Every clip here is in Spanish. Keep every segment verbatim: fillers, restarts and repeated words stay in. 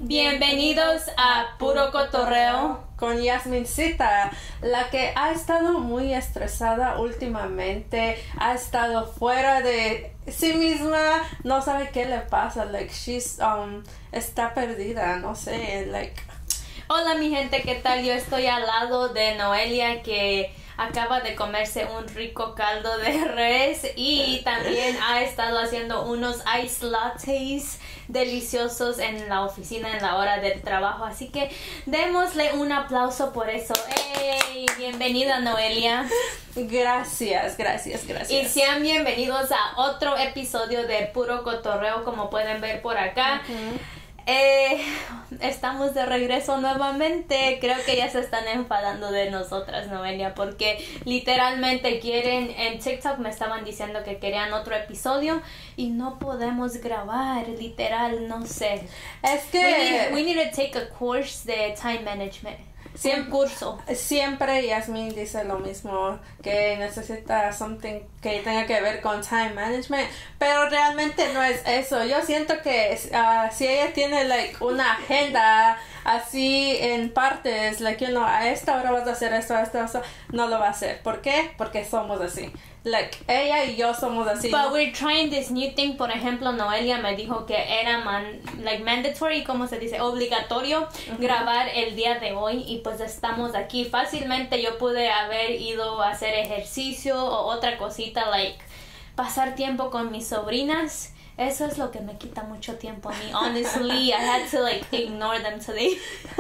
Bienvenidos a Puro Cotorreo con Yasmincita, la que ha estado muy estresada últimamente, ha estado fuera de sí misma, no sabe qué le pasa, like she's um está perdida, no sé, like. Hola mi gente, ¿qué tal? Yo estoy al lado de Noelia, que acaba de comerse un rico caldo de res y también ha estado haciendo unos ice lattes deliciosos en la oficina en la hora del trabajo, así que démosle un aplauso por eso. ¡Ey! Bienvenida, Noelia. Gracias, gracias, gracias. Y sean bienvenidos a otro episodio de Puro Cotorreo, como pueden ver por acá. Uh-huh. Eh, estamos de regreso nuevamente. Creo que ya se están enfadando de nosotras, Noelia, porque literalmente quieren, en TikTok me estaban diciendo que querían otro episodio y no podemos grabar, literal, no sé. Es que we need, we need to take a course de time management. Siempre, un curso. Siempre Yasmin dice lo mismo, que necesita something que tenga que ver con time management, pero realmente no es eso. Yo siento que uh, si ella tiene like una agenda así en partes, like, you know, a esta hora vas a hacer esto, esto, esto, no lo va a hacer. ¿Por qué? Porque somos así. Like, ella y yo somos así. But we're trying this new thing. Por ejemplo, Noelia me dijo que era man, like mandatory, ¿cómo se dice? Obligatorio uh-huh. grabar el día de hoy, y pues estamos aquí. Fácilmente yo pude haber ido a hacer ejercicio o otra cosita, like pasar tiempo con mis sobrinas. Eso es lo que me quita mucho tiempo a mí. Honestly, I had to like ignore them today.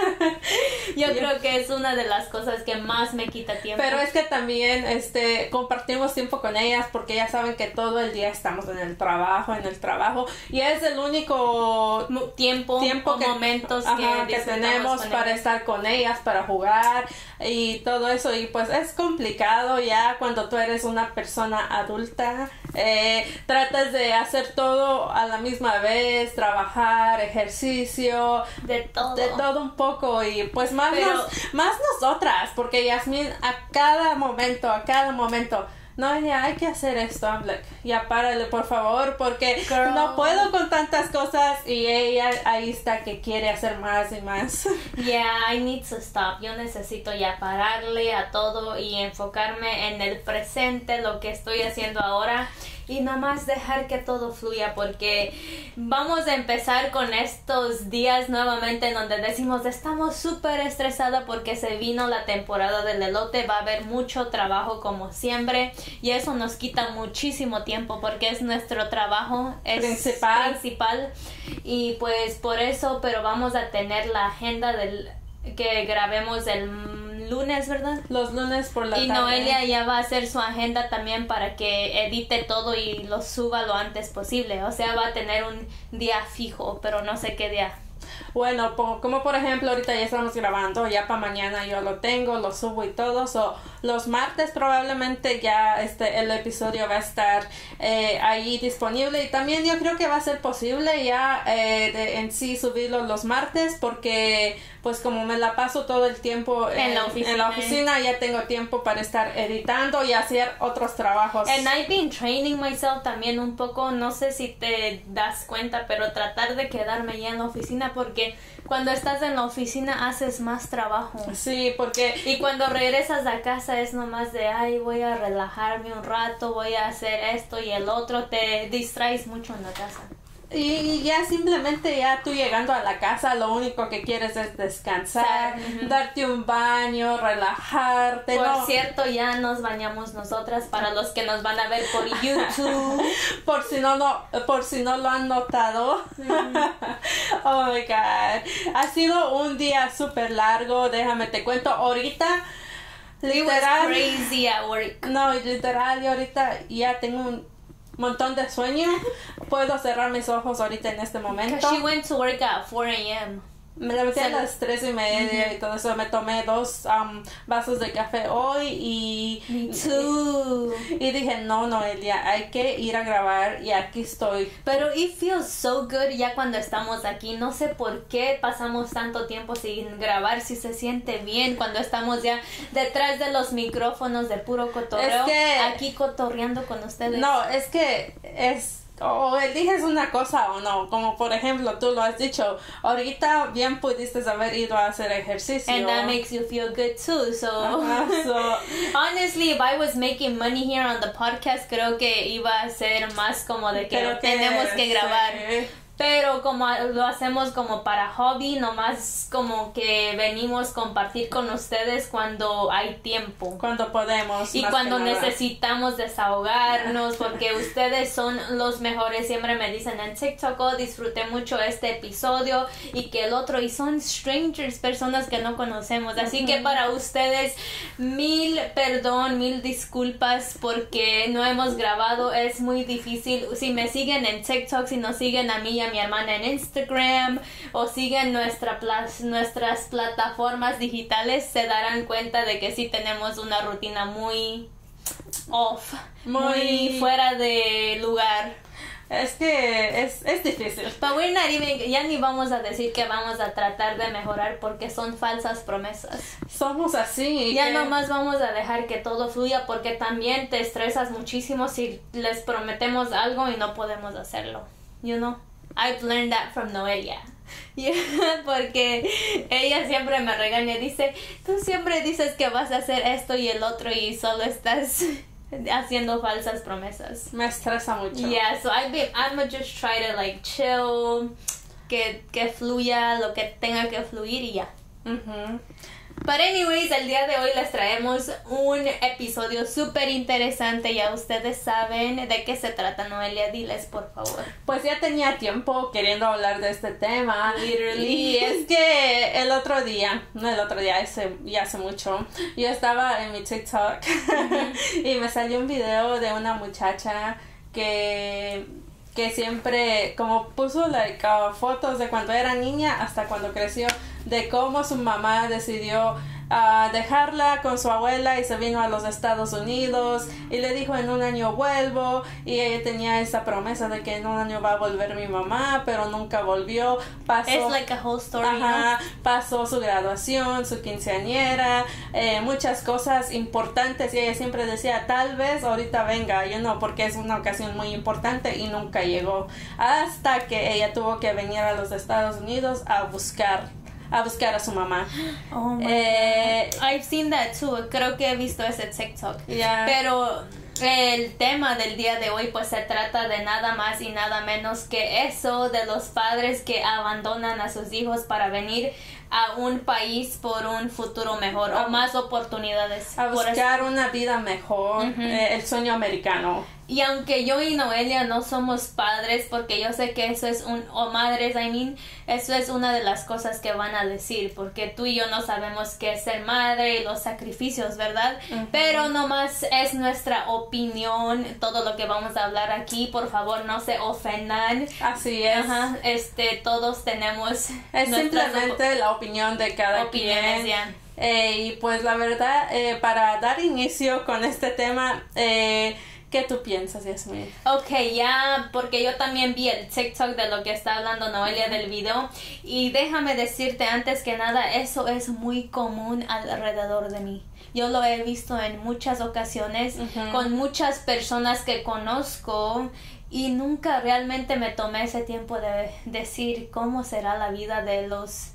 Yo yeah. creo que es una de las cosas que más me quita tiempo. Pero es que también este compartimos tiempo con ellas, porque ya saben que todo el día estamos en el trabajo, en el trabajo, y es el único tiempo, tiempo o que, momentos ajá, que, que tenemos para ellas. Estar con ellas, para jugar y todo eso. Y pues es complicado ya cuando tú eres una persona adulta. Eh, tratas de hacer todo a la misma vez, trabajar, ejercicio, de todo, de todo un poco, y pues más, Pero, nos, más nosotras, porque Yasmin a cada momento, a cada momento, no, ya hay que hacer esto, I'm like, ya párale por favor, porque girl. No puedo con tantas cosas, y ella ahí está que quiere hacer más y más. Yeah, I need to stop. Yo necesito ya pararle a todo y enfocarme en el presente, lo que estoy haciendo ahora, y nomás dejar que todo fluya, porque vamos a empezar con estos días nuevamente en donde decimos estamos súper estresadas porque se vino la temporada del elote, va a haber mucho trabajo como siempre, y eso nos quita muchísimo tiempo porque es nuestro trabajo es principal. principal y pues por eso, pero vamos a tener la agenda del que grabemos el lunes, ¿verdad? Los lunes por la y tarde. Y Noelia ya va a hacer su agenda también para que edite todo y lo suba lo antes posible. O sea, va a tener un día fijo, pero no sé qué día. Bueno, como por ejemplo ahorita ya estamos grabando, ya para mañana yo lo tengo, lo subo y todo, so, los martes probablemente ya este el episodio va a estar eh, ahí disponible, y también yo creo que va a ser posible ya eh, de, en sí subirlo los martes, porque pues como me la paso todo el tiempo en, en, la, oficina. en la oficina, ya tengo tiempo para estar editando y hacer otros trabajos. And I've been training myself también un poco, no sé si te das cuenta, pero tratar de quedarme ya en la oficina, porque cuando estás en la oficina haces más trabajo. Sí, porque... Y cuando regresas a casa es nomás de, ay, voy a relajarme un rato, voy a hacer esto y el otro, te distraes mucho en la casa. Y ya simplemente ya tú llegando a la casa lo único que quieres es descansar, uh-huh. darte un baño, relajarte. Por no. cierto, ya nos bañamos nosotras, para los que nos van a ver por YouTube. por si no, no por si no lo han notado. Uh-huh. Oh my God. Ha sido un día súper largo, déjame te cuento. Ahorita literal, it was crazy at work. No, literal, y ahorita ya tengo un montón de sueño. Puedo cerrar mis ojos ahorita en este momento. She went to work at four a.m. Me levanté a las tres y media uh-huh. y todo eso. Me tomé dos um, vasos de café hoy y... Me too. Y, y dije, no, Noelia, hay que ir a grabar, y aquí estoy. Pero it feels so good ya cuando estamos aquí. No sé por qué pasamos tanto tiempo sin grabar, si se siente bien cuando estamos ya detrás de los micrófonos de Puro Cotorreo. Es que... aquí cotorreando con ustedes. No, es que es... o eliges una cosa o no, como por ejemplo tú lo has dicho, ahorita bien pudiste haber ido a hacer ejercicio. And that makes you feel good too, so, uh-huh, so honestly, if I was making money here on the podcast, creo que iba a ser más como de que creo tenemos que, que grabar. Sí. Pero como lo hacemos como para hobby, nomás como que venimos a compartir con ustedes cuando hay tiempo. Cuando podemos. Y cuando necesitamos desahogarnos, porque ustedes son los mejores. Siempre me dicen en TikTok, oh, disfruté mucho este episodio y que el otro. Y son strangers, personas que no conocemos. Así uh-huh. que para ustedes, mil perdón, mil disculpas porque no hemos grabado. Es muy difícil. Si me siguen en TikTok, si nos siguen a mí, a mi hermana en Instagram o siguen nuestra pla- nuestras plataformas digitales, se darán cuenta de que sí tenemos una rutina muy off, muy, muy fuera de lugar. Es que es, es difícil. But we're not even, ya ni vamos a decir que vamos a tratar de mejorar porque son falsas promesas. Somos así. Ya que... nomás vamos a dejar que todo fluya porque también te estresas muchísimo si les prometemos algo y no podemos hacerlo. You know? I've learned that from Noelia. Yeah, porque ella siempre me regaña, dice, tú siempre dices que vas a hacer esto y el otro y solo estás haciendo falsas promesas. Me estresa mucho. Yeah, so I've been, I'm gonna just try to like chill, que, que fluya lo que tenga que fluir y ya. Uh-huh. But anyways, el día de hoy les traemos un episodio súper interesante. Ya ustedes saben de qué se trata, Noelia. Diles, por favor. Pues ya tenía tiempo queriendo hablar de este tema. Literally. Y es que el otro día, no el otro día, hace, ya hace mucho, yo estaba en mi TikTok uh-huh. y me salió un video de una muchacha que... que siempre como puso like uh, fotos de cuando era niña hasta cuando creció, de cómo su mamá decidió uh, dejarla con su abuela y se vino a los Estados Unidos y le dijo en un año vuelvo, y ella tenía esa promesa de que en un año va a volver mi mamá, pero nunca volvió. Pasó, it's like a whole story, ajá, ¿no? Pasó su graduación, su quinceañera, eh, muchas cosas importantes, y ella siempre decía tal vez ahorita venga, yo no, porque es una ocasión muy importante, y nunca llegó hasta que ella tuvo que venir a los Estados Unidos a buscar a buscar a su mamá. Oh my eh, God. I've seen that too. Creo que he visto ese TikTok. Yeah. Pero el tema del día de hoy pues se trata de nada más y nada menos que eso, de los padres que abandonan a sus hijos para venir a un país por un futuro mejor o más oportunidades. A buscar por una vida mejor, uh-huh. eh, el sueño americano. Y aunque yo y Noelia no somos padres, porque yo sé que eso es un, o madres, I mean, eso es una de las cosas que van a decir, porque tú y yo no sabemos qué es ser madre y los sacrificios, ¿verdad? Uh-huh. Pero nomás es nuestra opinión, todo lo que vamos a hablar aquí, por favor no se ofendan. Así es. Ajá, este, todos tenemos es simplemente op- la opinión de cada opiniones, quien. Yeah. Eh, y pues la verdad, eh, para dar inicio con este tema, eh, ¿qué tú piensas, Yasmin? Ok, ya, porque yo también vi el TikTok de lo que está hablando Noelia del video, y déjame decirte antes que nada, eso es muy común alrededor de mí. Yo lo he visto en muchas ocasiones uh-huh. con muchas personas que conozco, y nunca realmente me tomé ese tiempo de decir cómo será la vida de los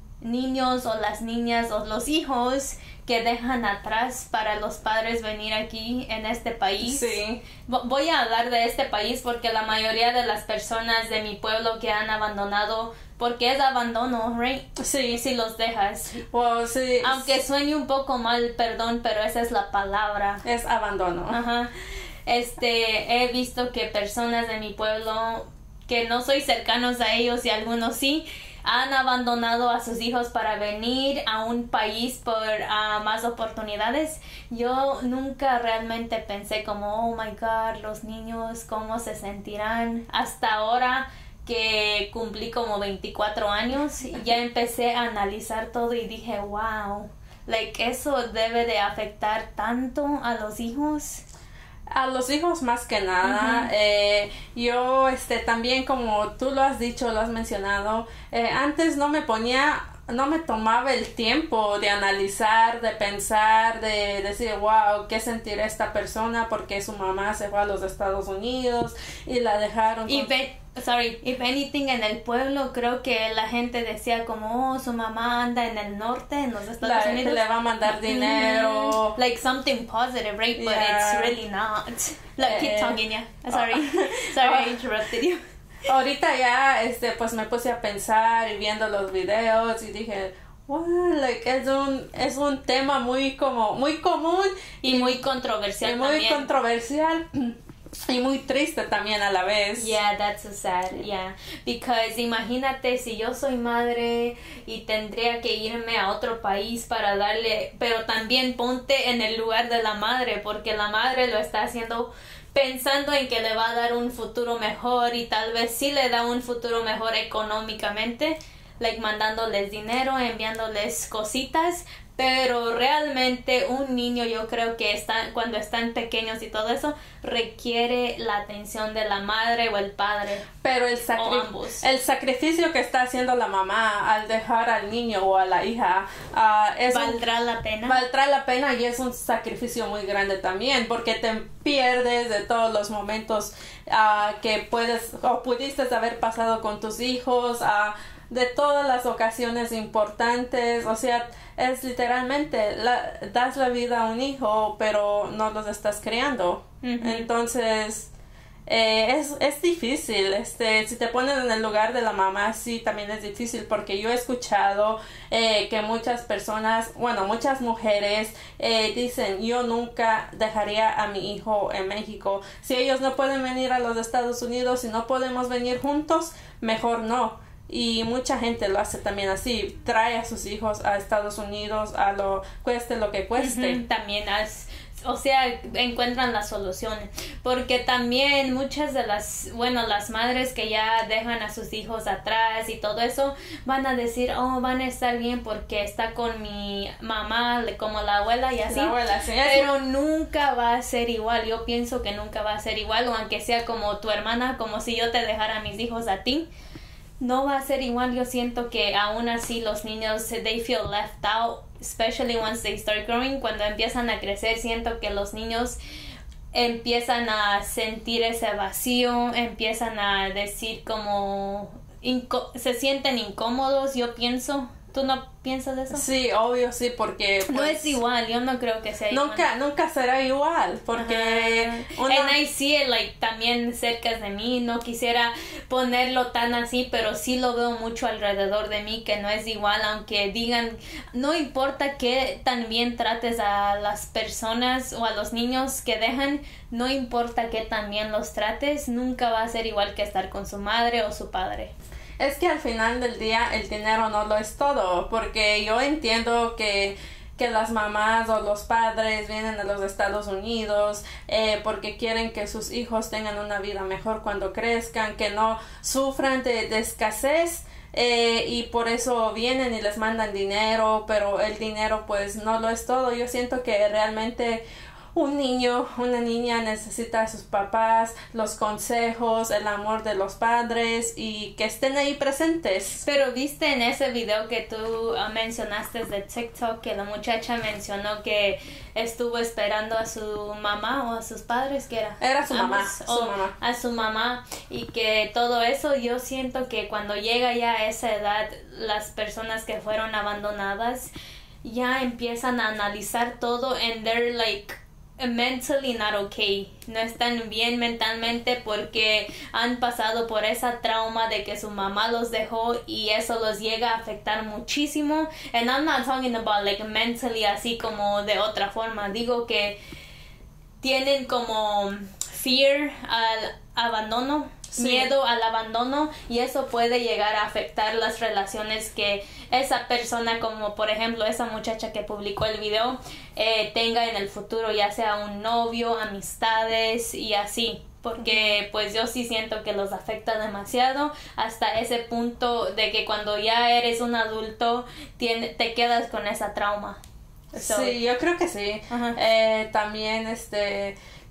niños o las niñas o los hijos que dejan atrás para los padres venir aquí en este país. Sí. Voy a hablar de este país porque la mayoría de las personas de mi pueblo que han abandonado, porque es abandono, right? Sí. Si los dejas. Well, sí. Aunque suene un poco mal, perdón, pero esa es la palabra. Es abandono. Ajá. Este, he visto que personas de mi pueblo que no soy cercanos a ellos y algunos sí, han abandonado a sus hijos para venir a un país por uh, más oportunidades. Yo nunca realmente pensé como, oh my God, los niños, ¿cómo se sentirán? Hasta ahora que cumplí como veinticuatro años, ya empecé a analizar todo y dije, wow, like, eso debe de afectar tanto a los hijos. A los hijos más que nada. Uh-huh. eh, yo este también, como tú lo has dicho, lo has mencionado, eh, antes no me ponía no me tomaba el tiempo de analizar, de pensar, de decir, wow, ¿qué sentirá esta persona? Porque su mamá se fue a los Estados Unidos y la dejaron. Y con... ve, sorry, if anything, en el pueblo creo que la gente decía como, oh, su mamá anda en el norte, en los Estados la, Unidos. le va a mandar dinero. Mm-hmm. Like something positive, right? But Yeah. it's really not. Like, keep Eh, talking, yeah. Sorry. Sorry, I interrupted you. Ahorita ya, este, pues me puse a pensar y viendo los videos y dije, wow, like, es un, es un tema muy como, muy común y muy controversial y muy también. controversial y muy triste también a la vez. Yeah, that's so sad, yeah. Because imagínate si yo soy madre y tendría que irme a otro país para darle, pero también ponte en el lugar de la madre, porque la madre lo está haciendo pensando en que le va a dar un futuro mejor y tal vez sí le da un futuro mejor económicamente, like mandándoles dinero, enviándoles cositas, pero realmente un niño, yo creo que está, cuando están pequeños y todo eso, requiere la atención de la madre o el padre. Pero el, o sacri- ambos. el sacrificio que está haciendo la mamá al dejar al niño o a la hija uh, es ¿Valdrá un, la pena? Valdrá la pena y es un sacrificio muy grande también porque te pierdes de todos los momentos uh, que puedes o pudiste haber pasado con tus hijos, uh, de todas las ocasiones importantes, o sea, es literalmente la, das la vida a un hijo pero no los estás criando. Uh-huh. Entonces eh, es, es difícil, este, si te pones en el lugar de la mamá, sí, también es difícil porque yo he escuchado eh, que muchas personas, bueno, muchas mujeres eh, dicen, yo nunca dejaría a mi hijo en México, si ellos no pueden venir a los Estados Unidos y no podemos venir juntos, mejor no. Y mucha gente lo hace también así, trae a sus hijos a Estados Unidos, a lo cueste lo que cueste. Uh-huh. También has, o sea, encuentran las soluciones, porque también muchas de las, bueno, las madres que ya dejan a sus hijos atrás y todo eso, van a decir, oh, van a estar bien porque está con mi mamá, como la abuela y así, la abuela, sí, pero nunca va a ser igual. Yo pienso que nunca va a ser igual, o aunque sea como tu hermana, como si yo te dejara a mis hijos a ti, no va a ser igual. Yo siento que aún así los niños, they feel left out, especially once they start growing. Cuando empiezan a crecer, siento que los niños empiezan a sentir ese vacío, empiezan a decir como inco- se sienten incómodos, yo pienso. ¿Tú no piensas eso? Sí, obvio, sí, porque pues, no es igual, yo no creo que sea nunca, igual. Nunca será igual, porque uno... And I see it, like, también cerca de mí, no quisiera ponerlo tan así, pero sí lo veo mucho alrededor de mí, que no es igual, aunque digan, no importa que también trates a las personas o a los niños que dejan, no importa que también los trates, nunca va a ser igual que estar con su madre o su padre. Es que al final del día el dinero no lo es todo, porque yo entiendo que, que las mamás o los padres vienen a los Estados Unidos eh, porque quieren que sus hijos tengan una vida mejor cuando crezcan, que no sufran de, de escasez. Eh, y por eso vienen y les mandan dinero, pero el dinero pues no lo es todo. Yo siento que realmente un niño, una niña necesita a sus papás, los consejos, el amor de los padres y que estén ahí presentes. Pero viste en ese video que tú uh, mencionaste de TikTok que la muchacha mencionó que estuvo esperando a su mamá o a sus padres, ¿qué era? Era su mamá, Ambos, su o mamá. A su mamá, y que todo eso, yo siento que cuando llega ya a esa edad, las personas que fueron abandonadas ya empiezan a analizar todo and they're like mentally not okay, no están bien mentalmente porque han pasado por esa trauma de que su mamá los dejó y eso los llega a afectar muchísimo. And I'm not talking about like mentally así como de otra forma, digo que tienen como fear al abandono, sí. Miedo al abandono, y eso puede llegar a afectar las relaciones que esa persona, como por ejemplo esa muchacha que publicó el video, eh, tenga en el futuro, ya sea un novio, amistades y así, porque pues yo sí siento que los afecta demasiado hasta ese punto de que cuando ya eres un adulto tiene, te quedas con esa trauma. So, sí, yo creo que sí. Uh-huh. Eh, también este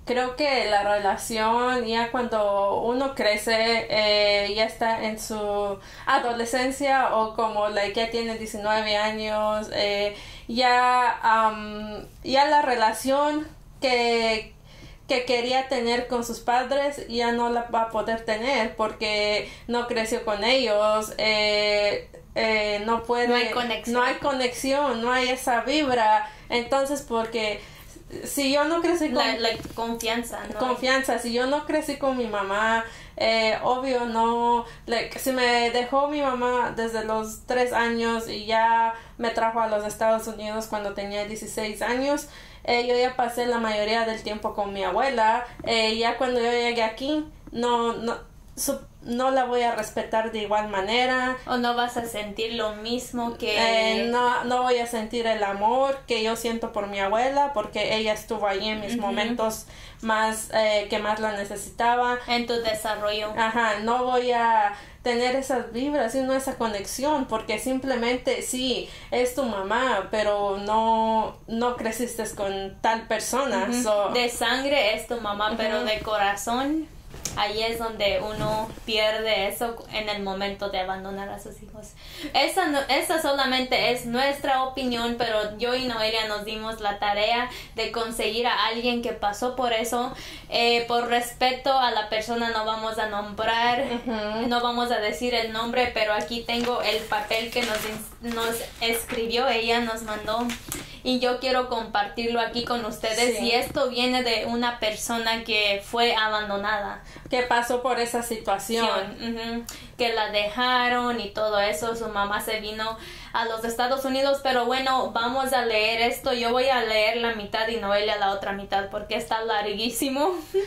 creo que la relación ya cuando uno crece, eh, ya está en su adolescencia o como like, ya tiene diecinueve años, eh, ya, um, ya la relación que, que quería tener con sus padres ya no la va a poder tener porque no creció con ellos, eh, eh, no puede, no hay conexión, no hay conexión, no hay esa vibra, entonces porque si yo no crecí con la, la confianza, ¿no? confianza, si yo no crecí con mi mamá, eh, obvio no, like, si me dejó mi mamá desde los tres años y ya me trajo a los Estados Unidos cuando tenía dieciséis años, eh, yo ya pasé la mayoría del tiempo con mi abuela, eh, ya cuando yo llegué aquí, no, no, su, no la voy a respetar de igual manera. O no vas a sentir lo mismo que... Eh, no, no voy a sentir el amor que yo siento por mi abuela porque ella estuvo ahí en mis uh-huh. momentos más eh, que más la necesitaba. En tu desarrollo. Ajá, no voy a tener esas vibras y no esa conexión porque simplemente sí, es tu mamá, pero no, no creciste con tal persona. Uh-huh. So, de sangre es tu mamá, uh-huh. pero de corazón... Ahí es donde uno pierde eso en el momento de abandonar a sus hijos. Esa, no, esa solamente es nuestra opinión, pero yo y Noelia nos dimos la tarea de conseguir a alguien que pasó por eso. Eh, por respeto a la persona no vamos a nombrar, uh-huh. no vamos a decir el nombre, pero aquí tengo el papel que nos, nos escribió, ella nos mandó. Y yo quiero compartirlo aquí con ustedes. Sí. Y esto viene de una persona que fue abandonada. Que pasó por esa situación. Uh-huh. Que la dejaron y todo eso. Su mamá se vino a los Estados Unidos. Pero bueno, vamos a leer esto. Yo voy a leer la mitad y Noelia la otra mitad porque está larguísimo.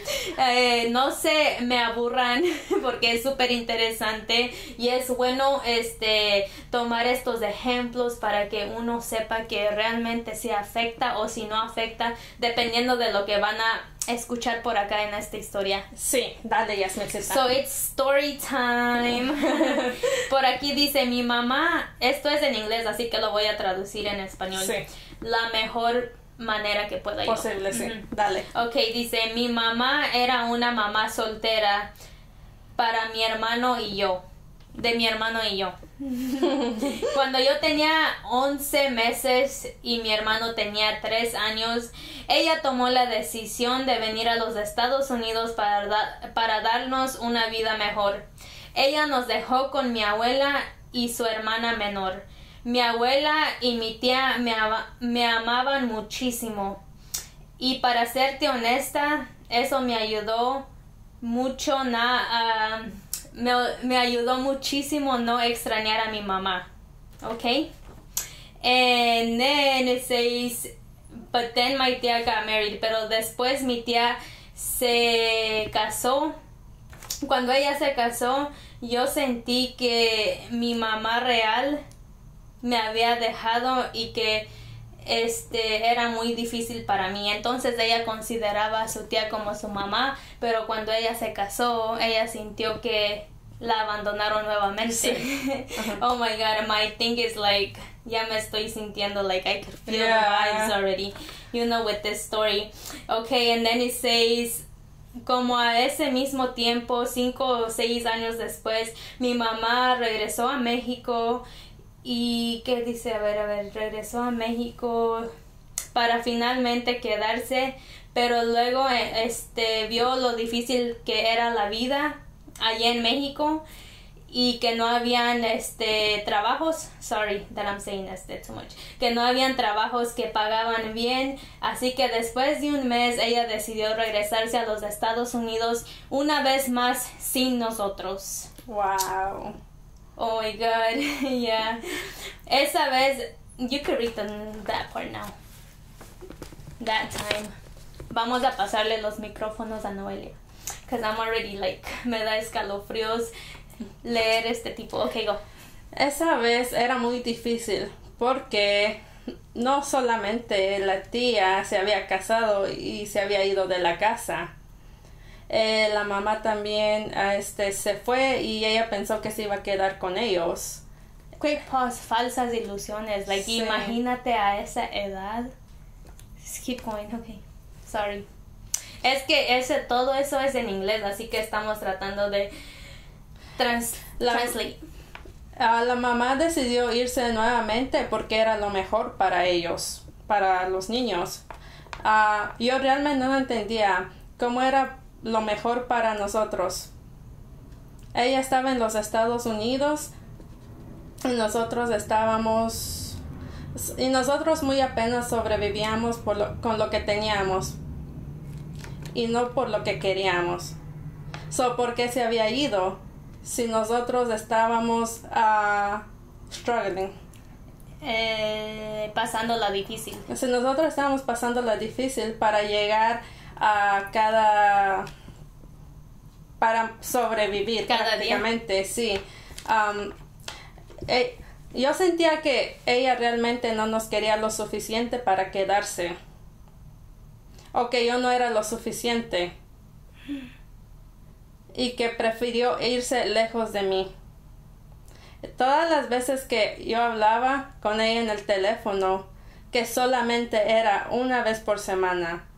eh, no se me aburran porque es súper interesante. Y es bueno este tomar estos ejemplos para que uno sepa que realmente si afecta o si no afecta, dependiendo de lo que van a escuchar por acá en esta historia. Sí, dale, Yasmicita. So it's story time. Por aquí dice mi mamá, esto es en inglés, así que lo voy a traducir en español. Sí. La mejor manera que pueda. Posible, yo. sí. Uh-huh. Dale. Ok, dice, mi mamá era una mamá soltera para mi hermano y yo. De mi hermano y yo. Cuando yo tenía once meses y mi hermano tenía tres años, ella tomó la decisión de venir a los Estados Unidos para, da- para darnos una vida mejor. Ella nos dejó con mi abuela y su hermana menor. Mi abuela y mi tía me, ama- me amaban muchísimo. Y para serte honesta, eso me ayudó mucho na, uh, me, me ayudó muchísimo no extrañar a mi mamá. Okay? And then it says, but then my tía got married. Pero después mi tía se casó. Cuando ella se casó, yo sentí que mi mamá real me había dejado y que este era muy difícil para mí. Entonces ella consideraba a su tía como su mamá, pero cuando ella se casó, ella sintió que la abandonaron nuevamente. Sí. Oh my god, my thing is like, ya me estoy sintiendo like I could feel yeah. the vibes already, you know, with this story. Okay, and then it says, como a ese mismo tiempo, cinco o seis años después, mi mamá regresó a México. Y ¿qué dice? A ver, a ver, regresó a México para finalmente quedarse, pero luego este vio lo difícil que era la vida allá en México y que no habían este trabajos, sorry that I'm saying este too much, que no habían trabajos que pagaban bien, así que después de un mes ella decidió regresarse a los Estados Unidos una vez más sin nosotros. Wow. Oh my god, yeah. Esa vez, you could read the, that part now. That time. Vamos a pasarle los micrófonos a Noelia. Because I'm already like, me da escalofríos leer este tipo. Okay, go. Esa vez era muy difícil porque no solamente la tía se había casado y se había ido de la casa. Eh, la mamá también este se fue y ella pensó que se iba a quedar con ellos. Quick pause, falsas ilusiones. Like, sí. Imagínate a esa edad. Just keep going, okay. Sorry. Es que ese, todo eso es en inglés, así que estamos tratando de trans, La- translate. Ah, la mamá decidió irse nuevamente porque era lo mejor para ellos, para los niños. Ah, yo realmente no entendía cómo era lo mejor para nosotros. Ella estaba en los Estados Unidos y nosotros estábamos y nosotros muy apenas sobrevivíamos por lo- con lo que teníamos y no por lo que queríamos. So, ¿por qué se había ido si nosotros estábamos ah, struggling? Eh, pasando la difícil. Si nosotros estábamos pasando la difícil para llegar a cada para sobrevivir Cada día. prácticamente, sí. Um, eh, yo sentía que ella realmente no nos quería lo suficiente para quedarse, o que yo no era lo suficiente y que prefirió irse lejos de mí. Todas las veces que yo hablaba con ella en el teléfono, que solamente era una vez por semana,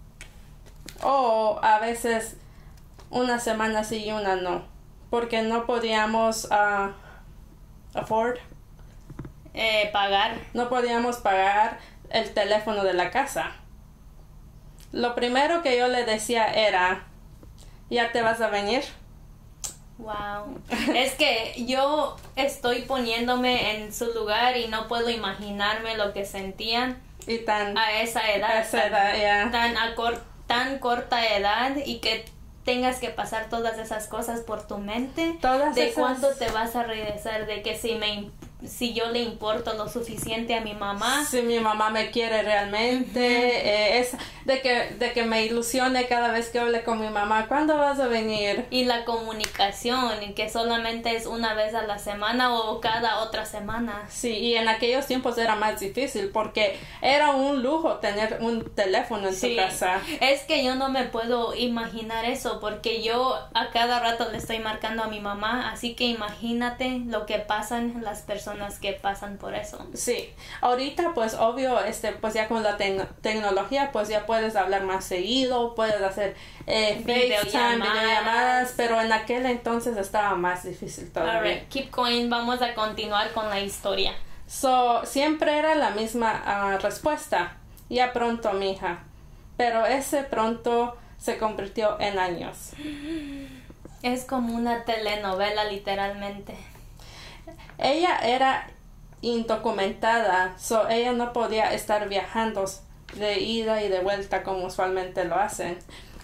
o a veces una semana sí y una no, porque no podíamos uh, afford, Eh, pagar. no podíamos pagar el teléfono de la casa. Lo primero que yo le decía era, ¿ya te vas a venir? Wow. Es que yo estoy poniéndome en su lugar y no puedo imaginarme lo que sentían Y tan a esa edad. a esa edad, ya. Tan, a cor- tan corta edad y que tengas que pasar todas esas cosas por tu mente. Todas de esas- cuánto te vas a regresar, de que si me im- si yo le importo lo suficiente a mi mamá. Si mi mamá me quiere realmente, eh, es de que, de que me ilusione cada vez que hable con mi mamá. ¿Cuándo vas a venir? Y la comunicación, y que solamente es una vez a la semana o cada otra semana. Sí, y en aquellos tiempos era más difícil porque era un lujo tener un teléfono en Sí. tu casa. Es que yo no me puedo imaginar eso porque yo a cada rato le estoy marcando a mi mamá, así que imagínate lo que pasan las personas que pasan por eso. Sí, ahorita pues obvio, este, pues ya con la tec- tecnología pues ya puedes hablar más seguido, puedes hacer eh, FaceTime, Videollamadas. videollamadas, pero en aquel entonces estaba más difícil todavía. Alright, keep going, vamos a continuar con la historia. So, siempre era la misma ah, respuesta, ya pronto mija, pero ese pronto se convirtió en años. Es como una telenovela literalmente. Ella era indocumentada, so ella no podía estar viajando de ida y de vuelta como usualmente lo hacen.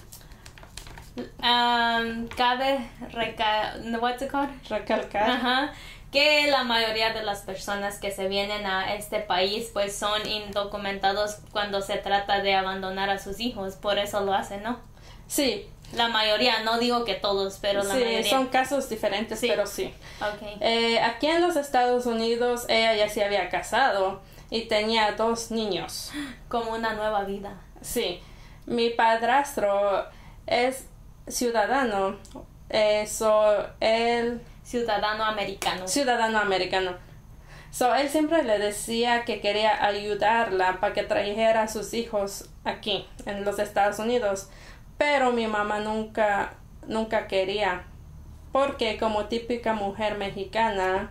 Um, cabe reca what's it called? Recalcar. Ajá, que la mayoría de las personas que se vienen a este país pues son indocumentados cuando se trata de abandonar a sus hijos, por eso lo hacen, ¿no? Sí, La mayoría, no digo que todos, pero la sí, mayoría. son casos diferentes, Sí. pero sí. Okay. Eh, aquí en los Estados Unidos ella ya se había casado y tenía dos niños. Como una nueva vida. Sí, mi padrastro es ciudadano, eh, so, él Ciudadano americano. ciudadano americano. So, él siempre le decía que quería ayudarla para que trajera a sus hijos aquí, en los Estados Unidos. Pero mi mamá nunca, nunca quería. Porque como típica mujer mexicana,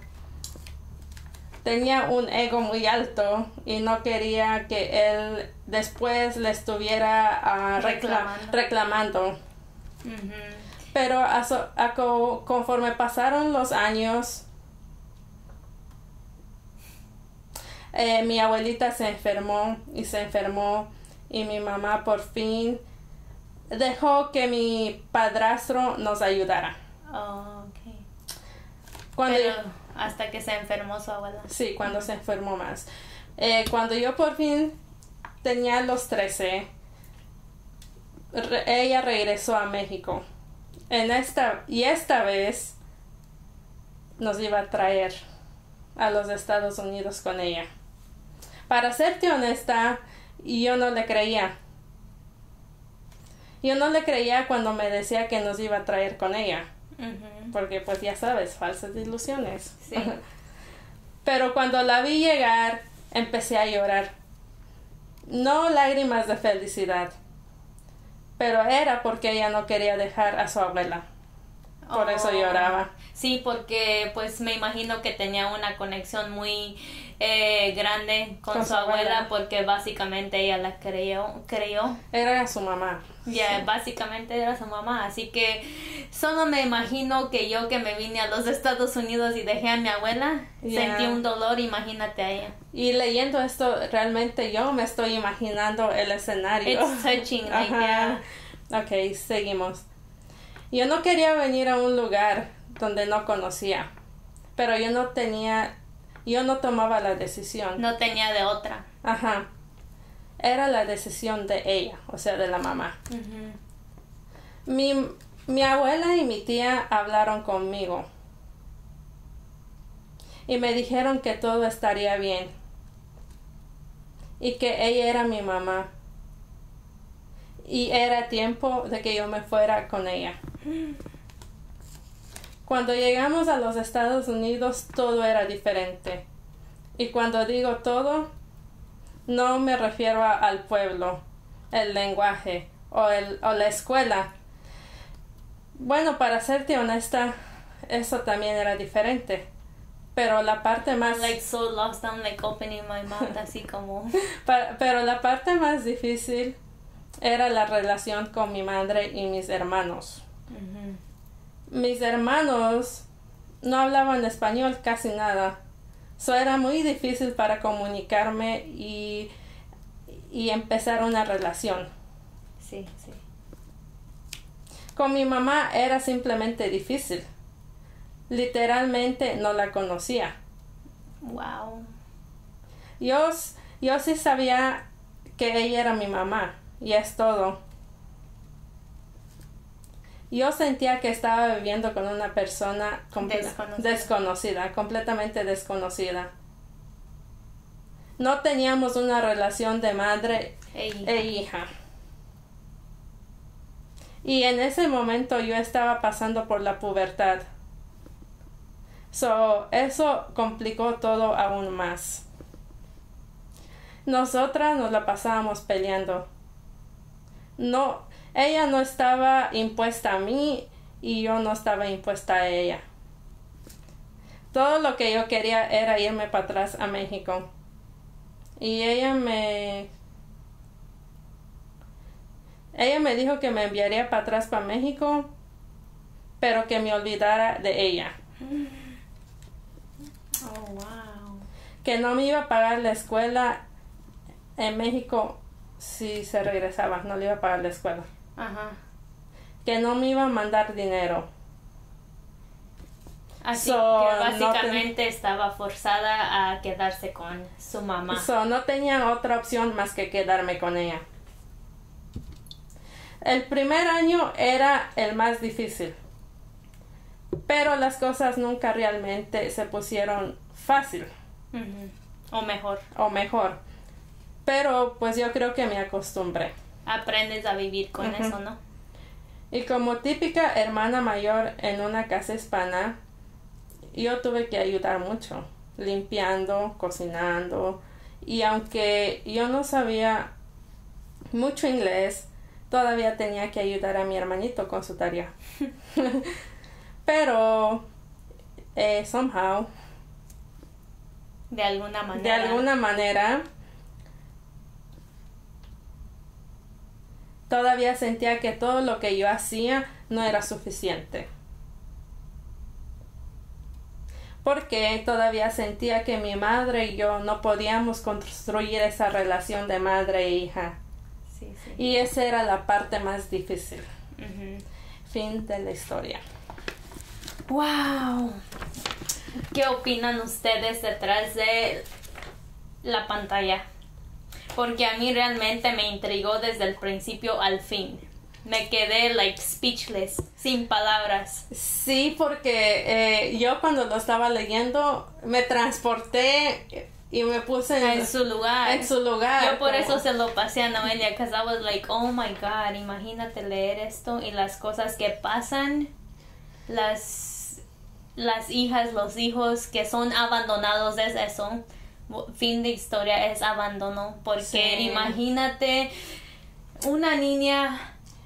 tenía un ego muy alto y no quería que él después le estuviera ah, recla- Reclamando. reclamando. Ujú. Pero a so- a co- conforme pasaron los años, eh, mi abuelita se enfermó y se enfermó y mi mamá por fin dejó que mi padrastro nos ayudara. Oh, okay. Cuando Pero yo- hasta que se enfermó su abuela. sí, cuando se enfermó más. Eh, cuando yo por fin tenía los trece, re- ella regresó a México. En esta, y esta vez nos iba a traer a los Estados Unidos con ella. Para serte honesta, yo no le creía. Yo no le creía cuando me decía que nos iba a traer con ella. Ujú. Porque pues ya sabes, falsas ilusiones. Sí. Pero cuando la vi llegar, empecé a llorar. No lágrimas de felicidad, pero era porque ella no quería dejar a su abuela. Por oh. eso lloraba. Sí, porque pues me imagino que tenía una conexión muy eh, grande con, con su abuela, abuela, porque básicamente ella la creyó, creyó. Era su mamá. Ya, yeah, sí. Básicamente era su mamá, así que solo me imagino que yo que me vine a los Estados Unidos y dejé a mi abuela, yeah. sentí un dolor, imagínate a ella. Y leyendo esto, realmente yo me estoy imaginando el escenario. It's touching, like, yeah. Ok, seguimos. Yo no quería venir a un lugar donde no conocía, pero yo no tenía, yo no tomaba la decisión. No tenía de otra. Ajá. Era la decisión de ella, o sea, de la mamá. Uh-huh. Mi, mi abuela y mi tía hablaron conmigo y me dijeron que todo estaría bien y que ella era mi mamá y era tiempo de que yo me fuera con ella. Cuando llegamos a los Estados Unidos todo era diferente. Y cuando digo todo, no me refiero a, al pueblo, el lenguaje o, el, o la escuela. Bueno, para serte honesta, eso también era diferente. Pero la parte más... I'm like so lost, I'm like opening my mouth, así como... Pero la parte más difícil era la relación con mi madre y mis hermanos. Uh-huh. Mis hermanos no hablaban español casi nada. So era muy difícil para comunicarme y, y empezar una relación. Sí, sí. Con mi mamá era simplemente difícil. Literalmente no la conocía. Wow. Yo, yo sí sabía que ella era mi mamá. Y es todo. Yo sentía que estaba viviendo con una persona desconocida. desconocida, completamente desconocida. No teníamos una relación de madre e hija. e hija. Y en ese momento yo estaba pasando por la pubertad. So, eso complicó todo aún más. Nosotras nos la pasábamos peleando. No, ella no estaba impuesta a mí y yo no estaba impuesta a ella. Todo lo que yo quería era irme para atrás a México. Y ella me... Ella me dijo que me enviaría para atrás para México, pero que me olvidara de ella. Oh, wow. Que no me iba a pagar la escuela en México si se regresaba, no le iba a pagar la escuela. Ajá. Que no me iba a mandar dinero. Así so, que básicamente no ten... estaba forzada a quedarse con su mamá. So, no tenía otra opción más que quedarme con ella. El primer año era el más difícil, pero las cosas nunca realmente se pusieron fácil. Uh-huh. O mejor. O mejor. Pero pues yo creo que me acostumbré. Aprendes a vivir con uh-huh. eso, ¿no? Y como típica hermana mayor en una casa hispana, yo tuve que ayudar mucho, limpiando, cocinando. Y aunque yo no sabía mucho inglés, todavía tenía que ayudar a mi hermanito con su tarea. Pero, eh, somehow, de alguna manera, de alguna manera, todavía sentía que todo lo que yo hacía no era suficiente. Porque todavía sentía que mi madre y yo no podíamos construir esa relación de madre e hija. Sí, sí. Y esa era la parte más difícil. Uh-huh. Fin de la historia. ¡Wow! ¿Qué opinan ustedes detrás de la pantalla? Porque a mí realmente me intrigó desde el principio al fin. Me quedé like speechless, sin palabras. Sí, porque eh, yo cuando lo estaba leyendo me transporté y me puse en, en su lugar. En su lugar. Yo por como... eso se lo pasé a Noelia, because I was like, oh my God, imagínate leer esto y las cosas que pasan, las las hijas, los hijos que son abandonados, es eso. Fin de historia es abandono, porque sí. Imagínate una niña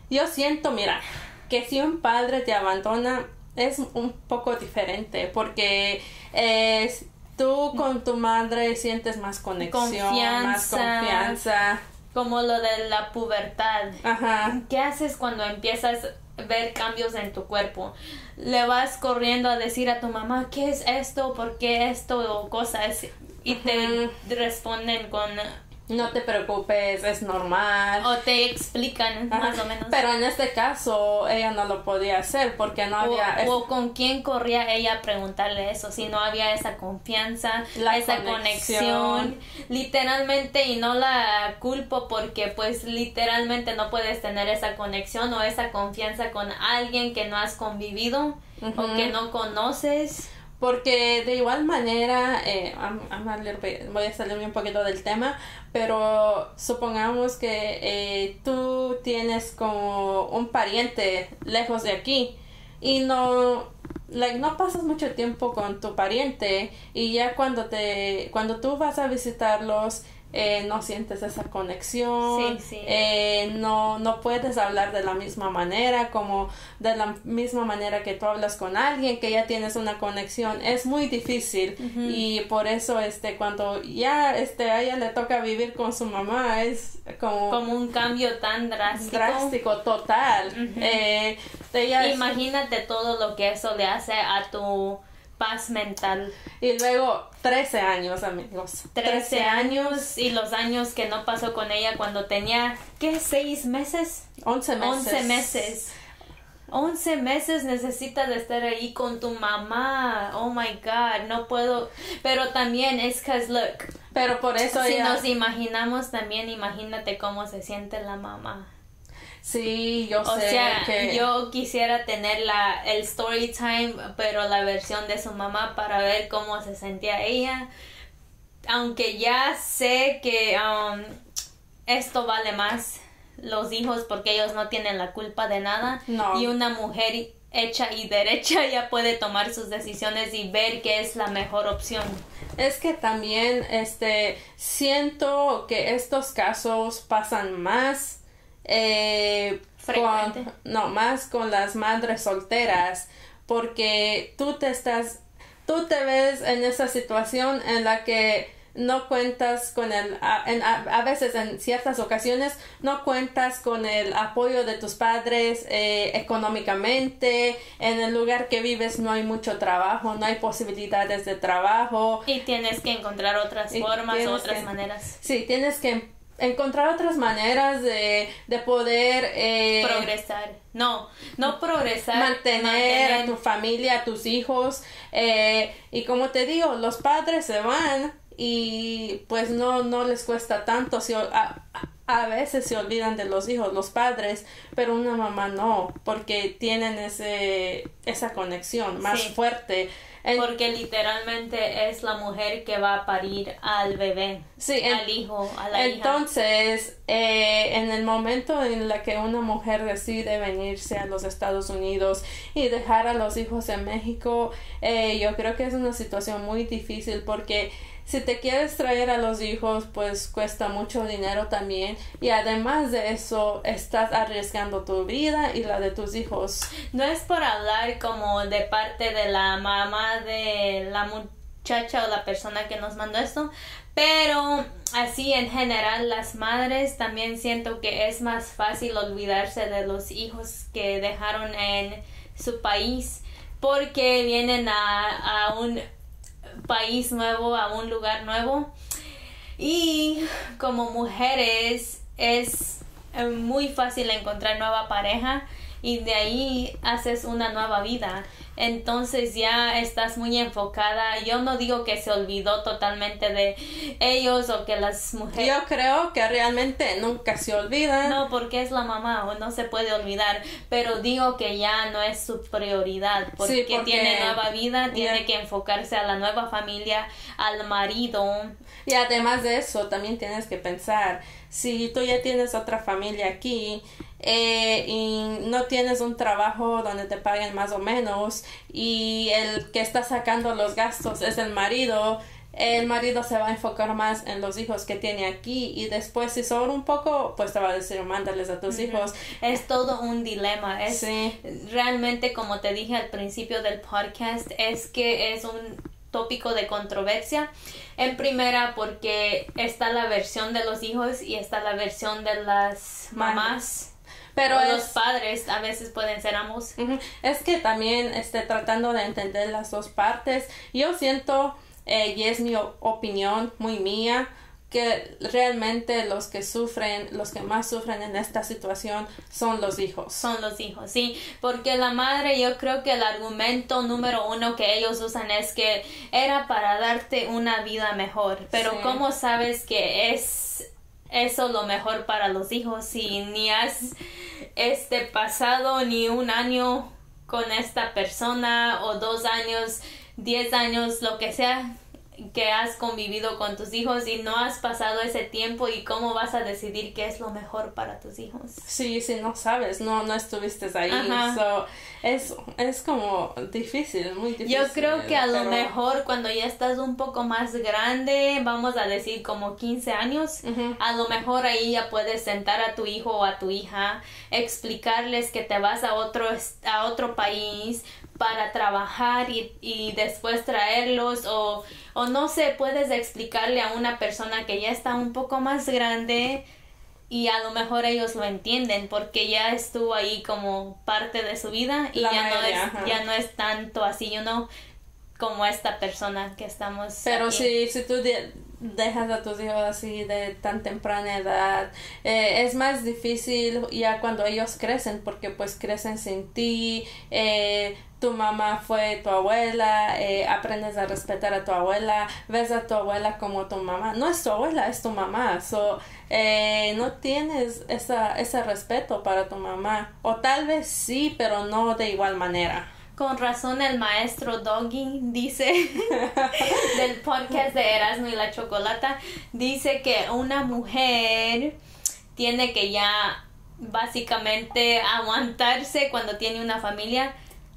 yo siento, mira, que si un padre te abandona es un poco diferente porque eh, tú con tu madre sientes más conexión, confianza, más confianza. Como lo de la pubertad. Ajá. ¿Qué haces cuando empiezas a ver cambios en tu cuerpo? Le vas corriendo a decir a tu mamá, ¿qué es esto? ¿Por qué esto? O cosas. Y te uh-huh. responden con... No te preocupes, es normal. O te explican, ajá, más o menos. Pero en este caso, ella no lo podía hacer porque no había... O, o con quién corría ella a preguntarle eso, si no había esa confianza, la esa conexión. conexión. Literalmente, y no la culpo porque pues literalmente no puedes tener esa conexión o esa confianza con alguien que no has convivido uh-huh. o que no conoces. Porque de igual manera, eh, I'm, I'm a bit, voy a salirme un poquito del tema, pero supongamos que eh, tú tienes como un pariente lejos de aquí y no, like, no pasas mucho tiempo con tu pariente y ya cuando te, cuando tú vas a visitarlos, Eh, no sientes esa conexión, sí, sí. Eh, no, no puedes hablar de la misma manera, como de la misma manera que tú hablas con alguien, que ya tienes una conexión, es muy difícil uh-huh. y por eso este cuando ya este a ella le toca vivir con su mamá es como, como un cambio tan drástico, drástico total. Uh-huh. eh, ella Imagínate es... todo lo que eso le hace a tu paz mental. Y luego trece años, amigos. trece años y los años que no pasó con ella cuando tenía, ¿qué? ¿seis meses? once meses. once meses. once meses necesitas de estar ahí con tu mamá. Oh my God, no puedo. Pero también es que, look. Pero por eso si ella... nos imaginamos también, imagínate cómo se siente la mamá. Sí, yo o sé sea, que... yo quisiera tener la, el story time, pero la versión de su mamá para ver cómo se sentía ella. Aunque ya sé que um, esto vale más los hijos porque ellos no tienen la culpa de nada. No. Y una mujer hecha y derecha ya puede tomar sus decisiones y ver qué es la mejor opción. Es que también este siento que estos casos pasan más Eh, Frecuente. Con, no, más con las madres solteras, porque tú te estás, tú te ves en esa situación en la que no cuentas con el, a, en, a, a veces en ciertas ocasiones no cuentas con el apoyo de tus padres eh, económicamente, en el lugar que vives no hay mucho trabajo, no hay posibilidades de trabajo. Y tienes que encontrar otras formas o otras que, maneras. Sí, tienes que encontrar otras maneras de, de poder eh, progresar. No, no progresar. Mantener, mantener a tu familia, a tus hijos. Eh, y como te digo, los padres se van y pues no, no les cuesta tanto. Si, a, a veces se olvidan de los hijos, los padres, pero una mamá no, porque tienen ese esa conexión más sí. fuerte. En, porque literalmente es la mujer que va a parir al bebé, sí, al en, hijo, a la entonces, hija. Eh, en el momento en la que una mujer decide venirse a los Estados Unidos y dejar a los hijos en México, eh, yo creo que es una situación muy difícil porque si te quieres traer a los hijos, pues cuesta mucho dinero también. Y además de eso, estás arriesgando tu vida y la de tus hijos. No es por hablar como de parte de la mamá de la muchacha o la persona que nos mandó esto, pero así en general las madres también siento que es más fácil olvidarse de los hijos que dejaron en su país porque vienen a, a un país nuevo, a un lugar nuevo, y como mujeres es muy fácil encontrar nueva pareja y de ahí haces una nueva vida. Entonces ya estás muy enfocada. Yo no digo que se olvidó totalmente de ellos o que las mujeres... Yo creo que realmente nunca se olvidan. No, porque es la mamá, o no se puede olvidar. Pero digo que ya no es su prioridad. Porque, sí, porque tiene nueva vida, tiene yeah. que enfocarse a la nueva familia, al marido. Y además de eso, también tienes que pensar, si tú ya tienes otra familia aquí... Eh, y no tienes un trabajo donde te paguen más o menos y el que está sacando los gastos es el marido, el marido se va a enfocar más en los hijos que tiene aquí y después si sobra un poco, pues te va a decir, mándales a tus uh-huh. hijos. Es todo un dilema. Es sí. Realmente, como te dije al principio del podcast, es que es un tópico de controversia. En primera, porque está la versión de los hijos y está la versión de las mamás. Pero o es, los padres a veces pueden ser ambos. Uh-huh. Es que también este, tratando de entender las dos partes, yo siento, eh, y es mi opinión muy mía, que realmente los que sufren, los que más sufren en esta situación son los hijos. Son los hijos, sí, porque la madre, yo creo que el argumento número uno que ellos usan es que era para darte una vida mejor, pero sí. ¿Cómo sabes que es eso lo mejor para los hijos si ni has este pasado ni un año con esta persona o dos años, diez años, lo que sea que has convivido con tus hijos y no has pasado ese tiempo y cómo vas a decidir qué es lo mejor para tus hijos? Sí, sí, no sabes, no, no estuviste ahí. So, es, es como difícil, muy difícil. Yo creo que a pero... lo mejor cuando ya estás un poco más grande, vamos a decir como quince años, uh-huh. a lo mejor ahí ya puedes sentar a tu hijo o a tu hija, explicarles que te vas a otro, a otro país para trabajar y, y después traerlos o, o no sé, puedes explicarle a una persona que ya está un poco más grande y a lo mejor ellos lo entienden porque ya estuvo ahí como parte de su vida y ya no, es, ya no es tanto así, you know, como esta persona que estamos pero aquí. si, si tú de, dejas a tus hijos así de tan temprana edad, eh, es más difícil ya cuando ellos crecen porque pues crecen sin ti, eh, tu mamá fue tu abuela, eh, aprendes a respetar a tu abuela, ves a tu abuela como tu mamá, no es tu abuela, es tu mamá, so, eh, no tienes esa, ese respeto para tu mamá, o tal vez sí, pero no de igual manera. Con razón el maestro Doggy dice del podcast de Erasmo y la Chocolata, dice que una mujer tiene que ya básicamente aguantarse cuando tiene una familia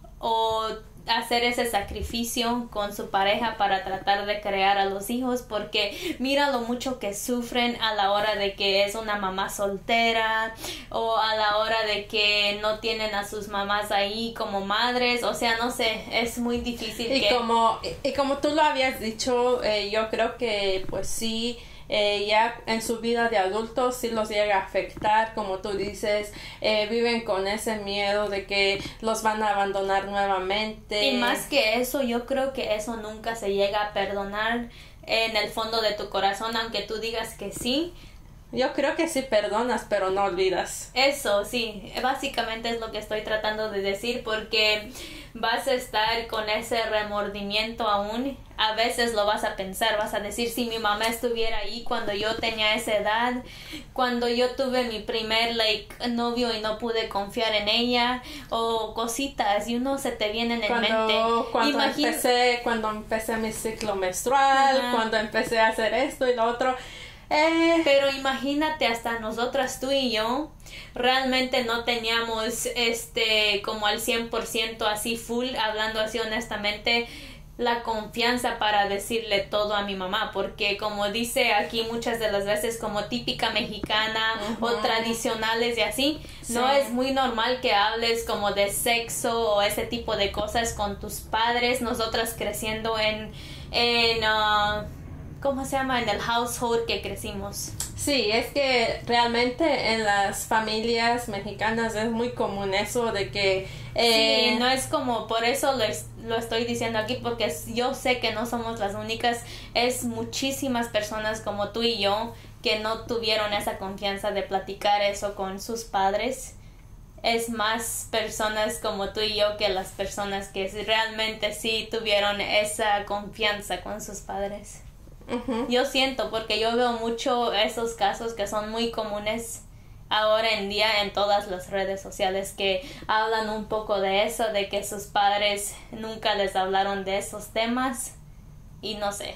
o hacer ese sacrificio con su pareja para tratar de crear a los hijos porque mira lo mucho que sufren a la hora de que es una mamá soltera o a la hora de que no tienen a sus mamás ahí como madres, o sea, no sé, es muy difícil. Y que... como y como tú lo habías dicho, eh, yo creo que pues sí, Eh, ya en su vida de adultos sí los llega a afectar, como tú dices, eh, viven con ese miedo de que los van a abandonar nuevamente. Y más que eso, yo creo que eso nunca se llega a perdonar en el fondo de tu corazón, aunque tú digas que sí. Yo creo que sí perdonas, pero no olvidas. Eso, sí, básicamente es lo que estoy tratando de decir, porque vas a estar con ese remordimiento aún. A veces lo vas a pensar, vas a decir, si mi mamá estuviera ahí cuando yo tenía esa edad, cuando yo tuve mi primer like novio y no pude confiar en ella, o cositas, y uno se te viene en cuando, mente. Cuando Imagina- empecé, cuando empecé mi ciclo menstrual, Ajá. cuando empecé a hacer esto y lo otro. Eh, Pero imagínate, hasta nosotras, tú y yo, realmente no teníamos este como al cien por ciento así full, hablando así honestamente, la confianza para decirle todo a mi mamá, porque como dice aquí muchas de las veces como típica mexicana uh-huh. o tradicionales y así, sí. No es muy normal que hables como de sexo o ese tipo de cosas con tus padres. Nosotras creciendo en en uh, ¿cómo se llama? En el household que crecimos. Sí, es que realmente en las familias mexicanas es muy común eso de que... Eh, sí, no es como, por eso lo, es, lo estoy diciendo aquí, porque yo sé que no somos las únicas, es muchísimas personas como tú y yo que no tuvieron esa confianza de platicar eso con sus padres. Es más personas como tú y yo que las personas que realmente sí tuvieron esa confianza con sus padres. Uh-huh. Yo siento, porque yo veo mucho esos casos que son muy comunes ahora en día en todas las redes sociales, que hablan un poco de eso, de que sus padres nunca les hablaron de esos temas y no sé.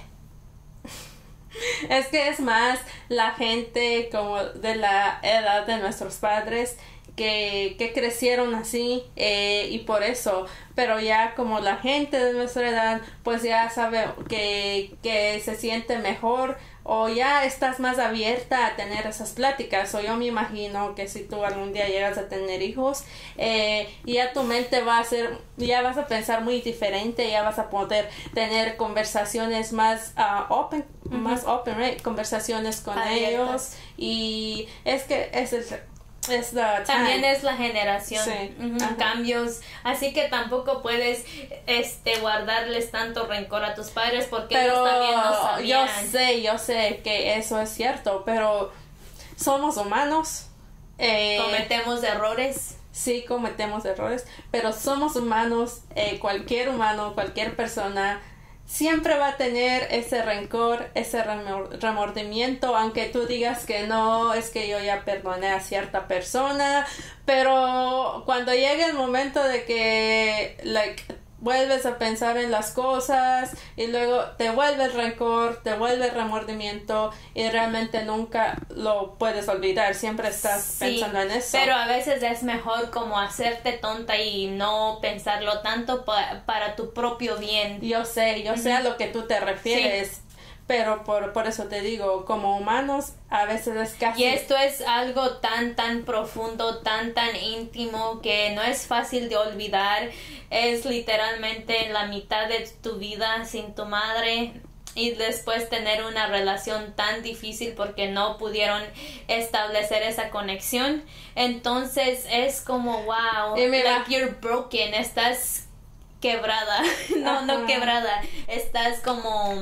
Es que es más la gente como de la edad de nuestros padres que, que crecieron así eh, y por eso, pero ya como la gente de nuestra edad pues ya sabe que, que se siente mejor o ya estás más abierta a tener esas pláticas, o yo me imagino que si tú algún día llegas a tener hijos, eh, ya tu mente va a ser, ya vas a pensar muy diferente, ya vas a poder tener conversaciones más uh, open, uh-huh. más open, right? Conversaciones con Abiertas. ellos, y es que es el Es the también es la generación, sí. uh-huh, cambios, así que tampoco puedes este guardarles tanto rencor a tus padres porque pero ellos también no sabían. Yo sé, yo sé que eso es cierto, pero somos humanos. Eh, cometemos errores. Sí, cometemos errores, pero somos humanos, eh, cualquier humano, cualquier persona siempre va a tener ese rencor, ese remordimiento, aunque tú digas que no, es que yo ya perdoné a cierta persona, pero cuando llegue el momento de que like, vuelves a pensar en las cosas y luego te vuelve el rencor, te vuelve el remordimiento y realmente nunca lo puedes olvidar, siempre estás sí, pensando en eso. Pero a veces es mejor como hacerte tonta y no pensarlo tanto pa- para tu propio bien. Yo sé, yo uh-huh. sé a lo que tú te refieres. Sí. Pero por, por eso te digo, como humanos, a veces es casi... Y esto es algo tan, tan profundo, tan, tan íntimo, que no es fácil de olvidar. Es literalmente la mitad de tu vida sin tu madre. Y después tener una relación tan difícil porque no pudieron establecer esa conexión. Entonces es como, wow, like you're broken, estás quebrada. no, Ajá. no quebrada, estás como...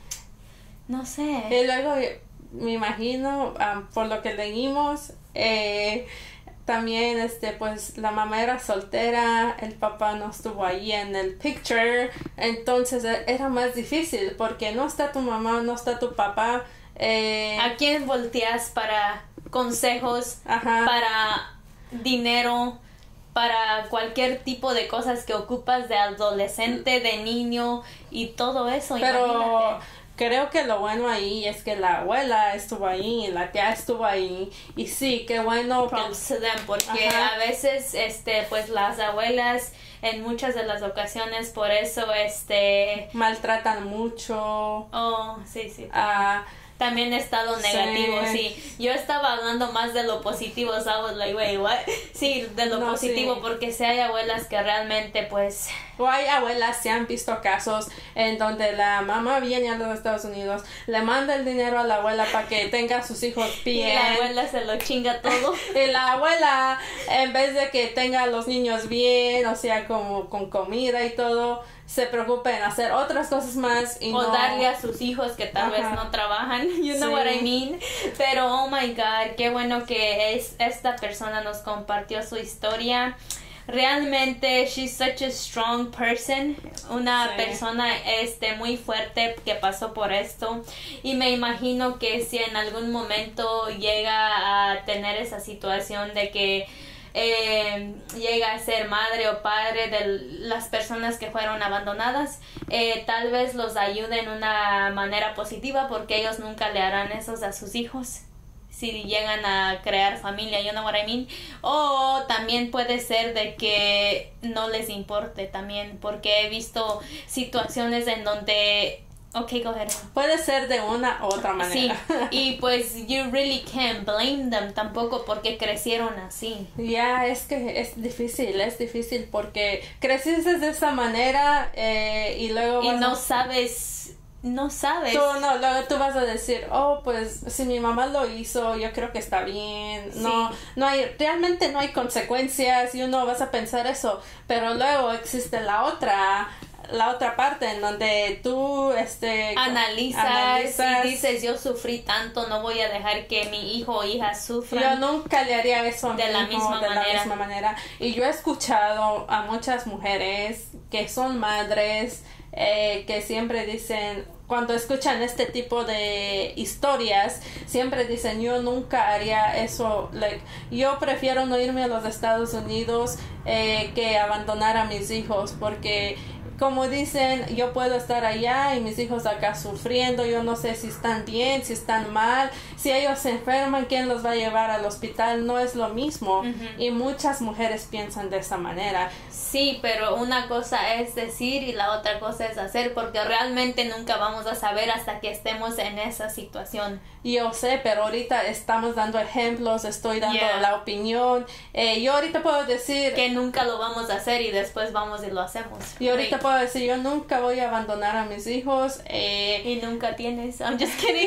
No sé. Y luego me imagino, um, por lo que leímos, eh, también este pues la mamá era soltera, el papá no estuvo ahí en el picture, entonces era más difícil porque no está tu mamá, no está tu papá. Eh, ¿A quién volteas para consejos, Ajá. para dinero, para cualquier tipo de cosas que ocupas de adolescente, de niño y todo eso? Pero imagínate. Creo que lo bueno ahí es que la abuela estuvo ahí, la tía estuvo ahí, y sí, qué bueno. Props to them, porque Ajá. a veces, este, pues las abuelas en muchas de las ocasiones por eso, este... maltratan mucho. Oh, sí, sí. Ah... Uh, también he estado negativo, sí. sí. Yo estaba hablando más de lo positivo, so I was like, wait, what? Sí, de lo no, positivo, sí. Porque si hay abuelas que realmente, pues... O hay abuelas, se han visto casos en donde la mamá viene a los Estados Unidos, le manda el dinero a la abuela para que tenga a sus hijos bien. Y la abuela se lo chinga todo. Y la abuela, en vez de que tenga a los niños bien, o sea, como con comida y todo, se preocupa en hacer otras cosas más y o no... darle a sus hijos que tal Ajá. vez no trabajan, you know sí. what I mean, pero oh my god, qué bueno que es, esta persona nos compartió su historia. Realmente she's such a strong person, una sí. persona este muy fuerte que pasó por esto, y me imagino que si en algún momento llega a tener esa situación de que Eh, llega a ser madre o padre de las personas que fueron abandonadas, eh, tal vez los ayude en una manera positiva, porque ellos nunca le harán eso a sus hijos si llegan a crear familia, you know what I mean. O también puede ser de que no les importe también, porque he visto situaciones en donde Okay, go ahead. Puede ser de una u otra manera. Sí, y pues you really can't blame them tampoco porque crecieron así. Ya, yeah, es que es difícil, es difícil porque creciste de esa manera eh, y luego... Y no a... sabes, no sabes. Tú, no, luego tú vas a decir, oh, pues si mi mamá lo hizo, yo creo que está bien. Sí. No, no hay, realmente no hay consecuencias y uno vas a pensar eso, pero luego existe la otra... la otra parte en donde tú este analizas, analizas y dices yo sufrí tanto, no voy a dejar que mi hijo o hija sufran. Yo nunca le haría eso a de mi la hijo, misma de manera. la misma manera. Y yo he escuchado a muchas mujeres que son madres eh, que siempre dicen, cuando escuchan este tipo de historias, siempre dicen, yo nunca haría eso, like, yo prefiero no irme a los Estados Unidos eh, que abandonar a mis hijos, porque como dicen, yo puedo estar allá y mis hijos acá sufriendo, yo no sé si están bien, si están mal, si ellos se enferman, ¿quién los va a llevar al hospital? No es lo mismo. Uh-huh. Y muchas mujeres piensan de esa manera. Sí, pero una cosa es decir y la otra cosa es hacer, porque realmente nunca vamos a saber hasta que estemos en esa situación. Yo sé, pero ahorita estamos dando ejemplos, estoy dando yeah. la opinión. Eh, yo ahorita puedo decir... que nunca lo vamos a hacer y después vamos y lo hacemos. Y ahorita right. puedo decir, yo nunca voy a abandonar a mis hijos. Eh, y nunca tienes, I'm just kidding.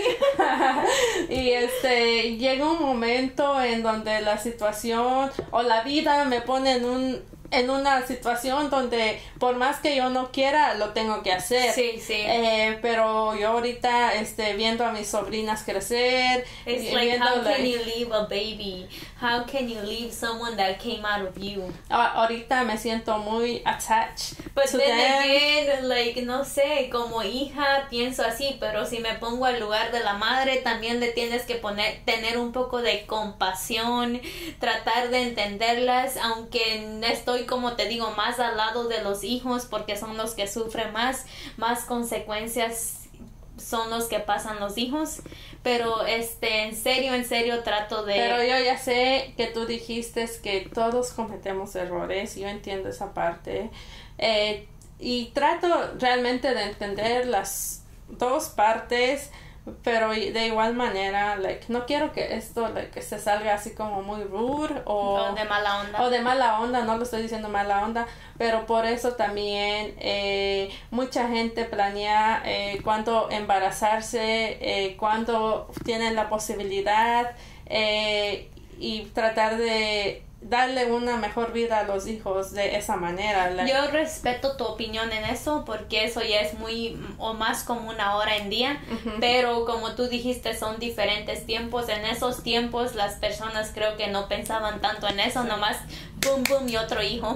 Y este, llega un momento en donde la situación o la vida me pone en un... en una situación donde por más que yo no quiera lo tengo que hacer. Sí, sí. Eh, pero yo ahorita este viendo a mis sobrinas crecer, it's like how can you leave a baby? How can you leave someone that came out of you? Ahorita me siento muy attached. But to then them. again, like no sé, como hija pienso así, pero si me pongo al lugar de la madre también le tienes que poner tener un poco de compasión, tratar de entenderlas, aunque estoy como te digo más al lado de los hijos porque son los que sufren más, más consecuencias son los que pasan los hijos, pero este en serio, en serio trato de... Pero yo ya sé que tú dijiste que todos cometemos errores, yo entiendo esa parte, eh, y trato realmente de entender las dos partes, pero de igual manera, like, no quiero que esto like, se salga así como muy rude o, o de mala onda. O de mala onda, no lo estoy diciendo mala onda, pero por eso también eh, mucha gente planea eh, cuándo embarazarse, eh, cuándo tienen la posibilidad eh, y tratar de darle una mejor vida a los hijos de esa manera. Like, yo respeto tu opinión en eso porque eso ya es muy o más común ahora en día, uh-huh. pero como tú dijiste son diferentes tiempos. En esos tiempos las personas creo que no pensaban tanto en eso, sí. Nomás boom boom y otro hijo.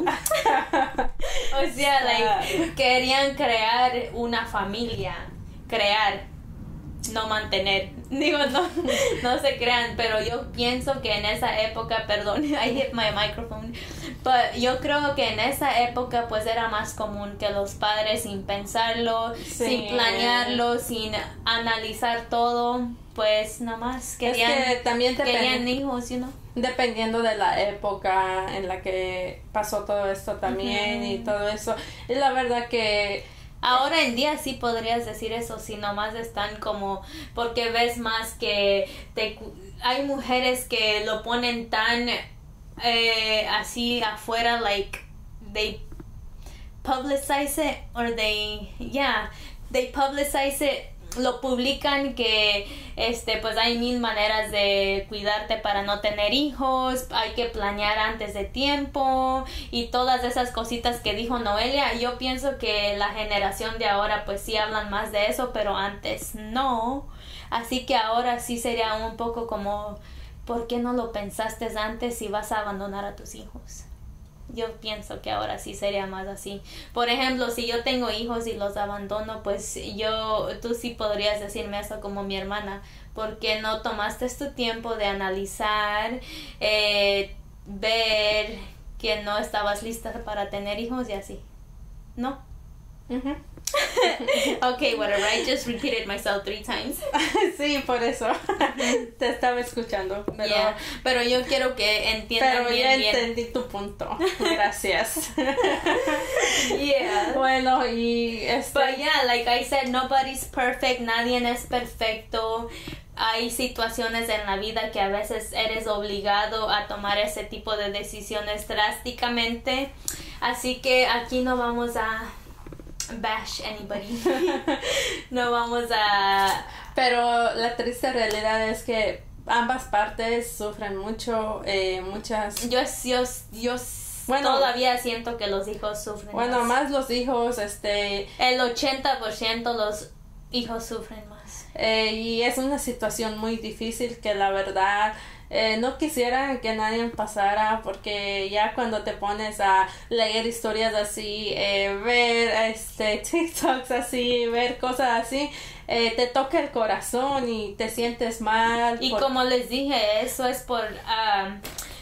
O sea, like, querían crear una familia, crear, no mantener, digo, no, no se crean, pero yo pienso que en esa época, perdón, I hit my microphone, but yo creo que en esa época pues era más común que los padres sin pensarlo, sí. sin planearlo, sin analizar todo, pues nomás querían, es que también querían hijos, you know. Dependiendo de la época en la que pasó todo esto también, uh-huh. y todo eso, y la verdad que ahora en día sí podrías decir eso, si nomás están como, porque ves más que te, hay mujeres que lo ponen tan eh, así afuera, like they publicize it or they, yeah, they publicize it, lo publican que este pues hay mil maneras de cuidarte para no tener hijos, hay que planear antes de tiempo y todas esas cositas que dijo Noelia. Yo pienso que la generación de ahora pues sí hablan más de eso, pero antes no, así que ahora sí sería un poco como ¿por qué no lo pensaste antes si vas a abandonar a tus hijos? Yo pienso que ahora sí sería más así. Por ejemplo, si yo tengo hijos y los abandono, pues yo, tú sí podrías decirme eso como mi hermana. ¿Por qué no tomaste tu tiempo de analizar, eh, ver que no estabas lista para tener hijos y así? ¿No? Uh-huh. Okay, whatever. I just repeated myself three times. Sí, por eso te estaba escuchando. Pero, yeah, pero yo quiero que entiendan pero bien, ya bien. entendí tu punto. Gracias. Yeah. Bueno, y este... But yeah, like I said, nobody's perfect. Nadie es perfecto. Hay situaciones en la vida que a veces eres obligado a tomar ese tipo de decisiones drásticamente. Así que aquí no vamos a bash anybody. No vamos a... Pero la triste realidad es que ambas partes sufren mucho, eh, muchas... Yo, yo, yo bueno, todavía siento que los hijos sufren bueno, más. más los hijos, este... El ochenta por ciento los hijos sufren más. Eh, y es una situación muy difícil que la verdad... Eh, no quisiera que nadie pasara porque ya cuando te pones a leer historias así, eh, ver este TikToks así, ver cosas así, eh, te toca el corazón y te sientes mal. Y por... como les dije, eso es por... Um,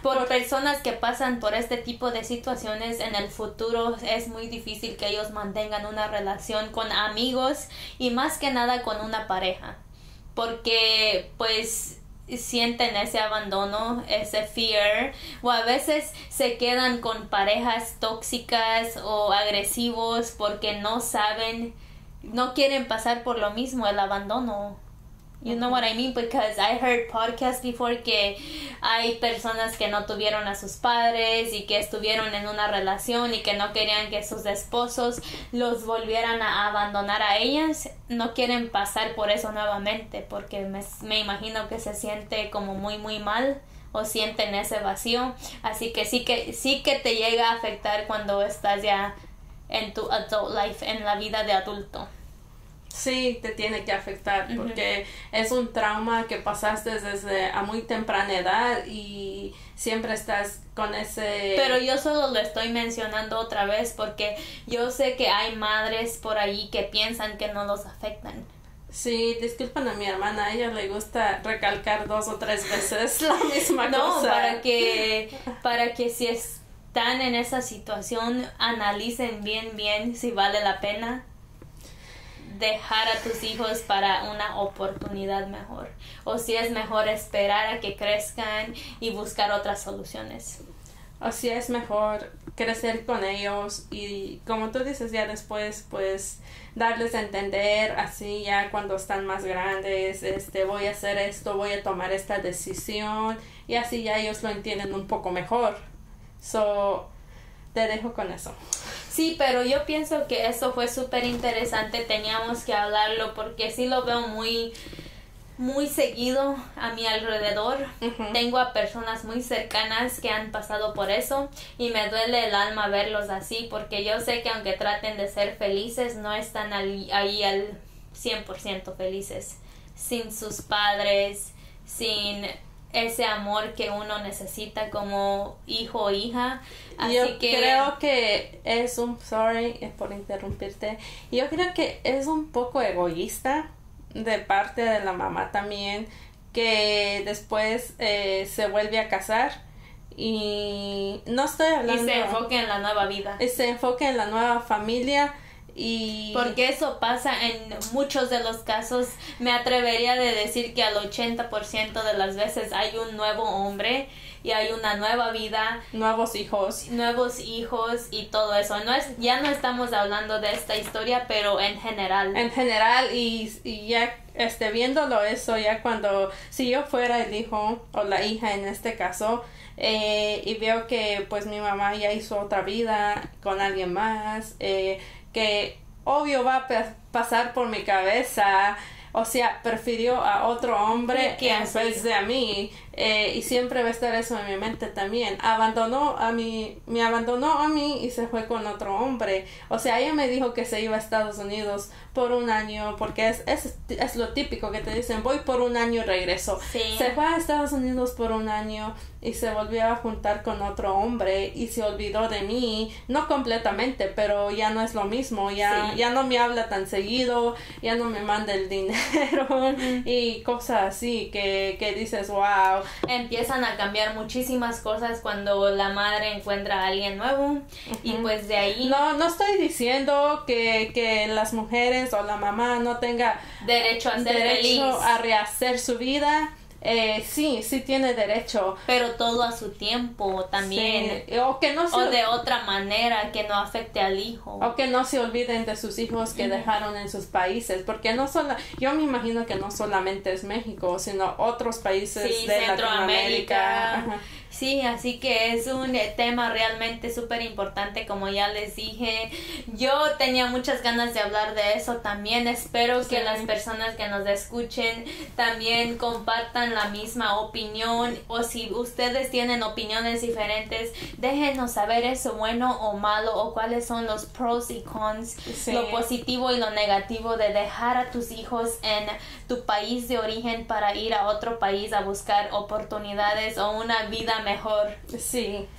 por, por personas que pasan por este tipo de situaciones en el futuro es muy difícil que ellos mantengan una relación con amigos y más que nada con una pareja, porque pues sienten ese abandono, ese fear, o a veces se quedan con parejas tóxicas o agresivos porque no saben, no quieren pasar por lo mismo, el abandono. You know what I mean? Because I heard podcasts before que hay personas que no tuvieron a sus padres y que estuvieron en una relación y que no querían que sus esposos los volvieran a abandonar a ellas. No quieren pasar por eso nuevamente porque me, me imagino que se siente como muy muy mal o sienten ese vacío. Así que sí que sí que te llega a afectar cuando estás ya en tu adult life, en la vida de adulto. Sí, te tiene que afectar porque uh-huh. es un trauma que pasaste desde a muy temprana edad y siempre estás con ese... Pero yo solo lo estoy mencionando otra vez porque yo sé que hay madres por ahí que piensan que no los afectan. Sí, disculpen a mi hermana, a ella le gusta recalcar dos o tres veces la misma no, cosa. No, para que, para que si están en esa situación analicen bien bien si vale la pena dejar a tus hijos para una oportunidad mejor o si es mejor esperar a que crezcan y buscar otras soluciones. O si es mejor crecer con ellos y como tú dices ya después pues darles a entender así ya cuando están más grandes, este voy a hacer esto, voy a tomar esta decisión y así ya ellos lo entienden un poco mejor. So, te dejo con eso. Sí, pero yo pienso que eso fue súper interesante, teníamos que hablarlo porque sí lo veo muy, muy seguido a mi alrededor. Uh-huh. Tengo a personas muy cercanas que han pasado por eso y me duele el alma verlos así porque yo sé que aunque traten de ser felices, no están ahí, ahí al cien por ciento felices, sin sus padres, sin ese amor que uno necesita como hijo o hija. Así yo que creo que es un sorry por interrumpirte yo creo que es un poco egoísta de parte de la mamá también que después eh, se vuelve a casar y no estoy hablando y se enfoque en la nueva vida y se enfoque en la nueva familia. Y porque eso pasa en muchos de los casos. Me atrevería de decir que al ochenta por ciento de las veces hay un nuevo hombre y hay una nueva vida, nuevos hijos nuevos hijos y todo eso. No es, ya no estamos hablando de esta historia, pero en general en general y, y ya este viéndolo eso ya cuando si yo fuera el hijo o la hija en este caso eh, y veo que pues mi mamá ya hizo otra vida con alguien más, eh, que obvio va a pe- pasar por mi cabeza, o sea, prefirió a otro hombre que en vez de a mí, eh, y siempre va a estar eso en mi mente también. Abandonó a mí, me abandonó a mí y se fue con otro hombre. O sea, ella me dijo que se iba a Estados Unidos por un año, porque es, es, es lo típico que te dicen, voy por un año y regreso. Sí. Se fue a Estados Unidos por un año y se volvió a juntar con otro hombre y se olvidó de mí, no completamente, pero ya no es lo mismo, ya, sí. ya no me habla tan seguido, ya no me manda el dinero uh-huh. y cosas así que, que dices, wow. Empiezan a cambiar muchísimas cosas cuando la madre encuentra a alguien nuevo uh-huh. y pues de ahí... No, no estoy diciendo que, que las mujeres o la mamá no tenga derecho a ser derecho feliz, a rehacer su vida. Eh, sí, sí tiene derecho. Pero todo a su tiempo también. Sí. O que no se... O de otra manera que no afecte al hijo. O que no se olviden de sus hijos que mm. dejaron en sus países. Porque no solo... Yo me imagino que no solamente es México, sino otros países sí, de Centroamérica. Latinoamérica. Sí, así que es un tema realmente súper importante, como ya les dije. Yo tenía muchas ganas de hablar de eso también. Espero sí. que las personas que nos escuchen también compartan la misma opinión, o si ustedes tienen opiniones diferentes, déjenos saber eso, bueno o malo, o cuáles son los pros y cons, sí. lo positivo y lo negativo de dejar a tus hijos en tu país de origen para ir a otro país a buscar oportunidades o una vida mejor. Sí,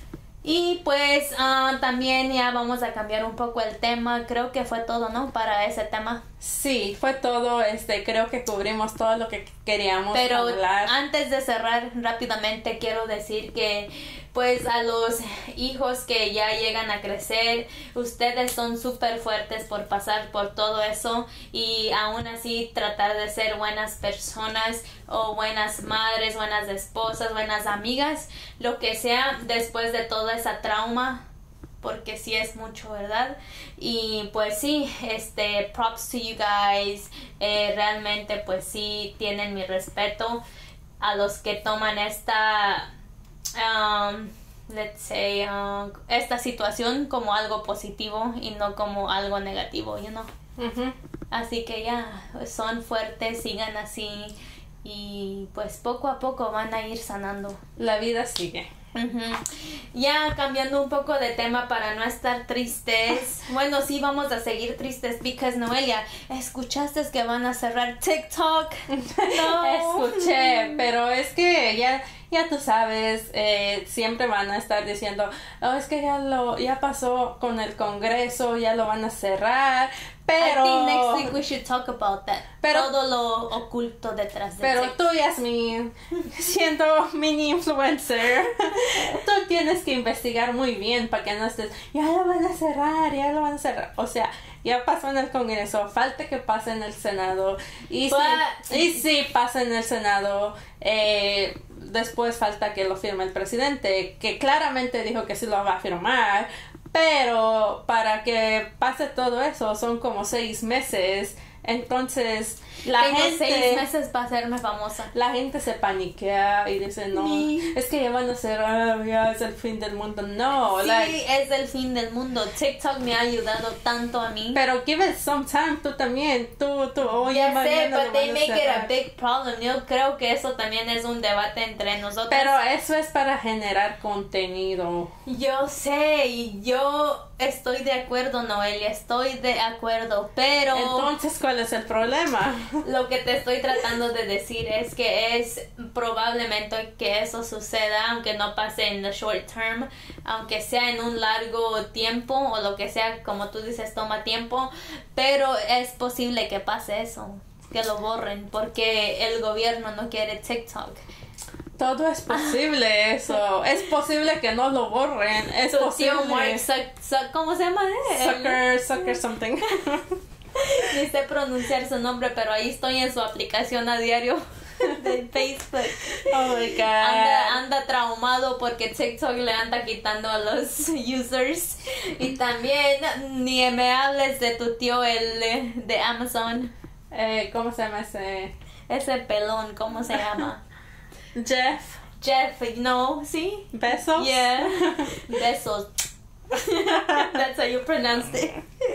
Y pues uh, también ya vamos a cambiar un poco el tema. Creo que fue todo, ¿no? Para ese tema. Sí, fue todo. Este, creo que cubrimos todo lo que queríamos Pero hablar. Antes de cerrar rápidamente, quiero decir que pues a los hijos que ya llegan a crecer, ustedes son súper fuertes por pasar por todo eso y aún así tratar de ser buenas personas o buenas madres, buenas esposas, buenas amigas, lo que sea después de toda esa trauma, porque sí es mucho, ¿verdad? Y pues sí, este, props to you guys, eh, realmente pues sí tienen mi respeto a los que toman esta, um, let's say, uh, esta situación como algo positivo y no como algo negativo, you know? Uh-huh. Así que ya, son fuertes, sigan así y pues poco a poco van a ir sanando. La vida sigue. Uh-huh. Ya cambiando un poco de tema para no estar tristes. Bueno, sí vamos a seguir tristes because Noelia, ¿escuchaste que van a cerrar TikTok? No. Escuché, pero es que ya ya tú sabes, eh, siempre van a estar diciendo, oh, es que ya lo ya pasó con el Congreso, ya lo van a cerrar, pero I think next week we should talk about that. Pero, todo lo oculto detrás de Pero TikTok. tú, Yasmin, siendo mini influencer, tú tienes que investigar muy bien para que no estés, ya lo van a cerrar, ya lo van a cerrar. O sea, ya pasó en el Congreso, falta que pase en el Senado. Y But, si, y si pasa en el Senado, eh, después falta que lo firme el presidente, que claramente dijo que sí lo va a firmar. Pero para que pase todo eso son como seis meses. Entonces la Tengo gente seis meses para hacerme famosa. La gente se paniquea y dice no, Sí. es que ya van a cerrar, ya es el fin del mundo. No, Sí, like, es el fin del mundo. TikTok me ha ayudado tanto a mí. pero give it some time. Tú también, tú, tú, oye, Ya sé, mañana but lo they van a make it a cerrar. big problem. Yo creo que eso también es un debate entre nosotros. Pero eso es para generar contenido. Yo sé, y yo estoy de acuerdo, Noelia, estoy de acuerdo, pero Entonces, ¿cuál es el problema? lo que te estoy tratando de decir es que es probablemente que eso suceda, aunque no pase en the short term, aunque sea en un largo tiempo o lo que sea, como tú dices, toma tiempo, pero es posible que pase eso, que lo borren, porque el gobierno no quiere TikTok. Todo es posible eso. Es posible que no lo borren. Es Tu posible. tío Mark Zuck- Zuck- ¿cómo se llama? él? Sucker, sucker something. Ni sé pronunciar su nombre, pero ahí estoy en su aplicación a diario de Facebook. Oh my god. Anda, anda traumado porque TikTok le anda quitando a los users. Y también ni me hables de tu tío el de, de Amazon. Eh, ¿Cómo se llama ese? Ese pelón, ¿cómo se llama? Jeff. Jeff, no, ¿sí? Besos. Yeah. Besos. That's how you pronounce it.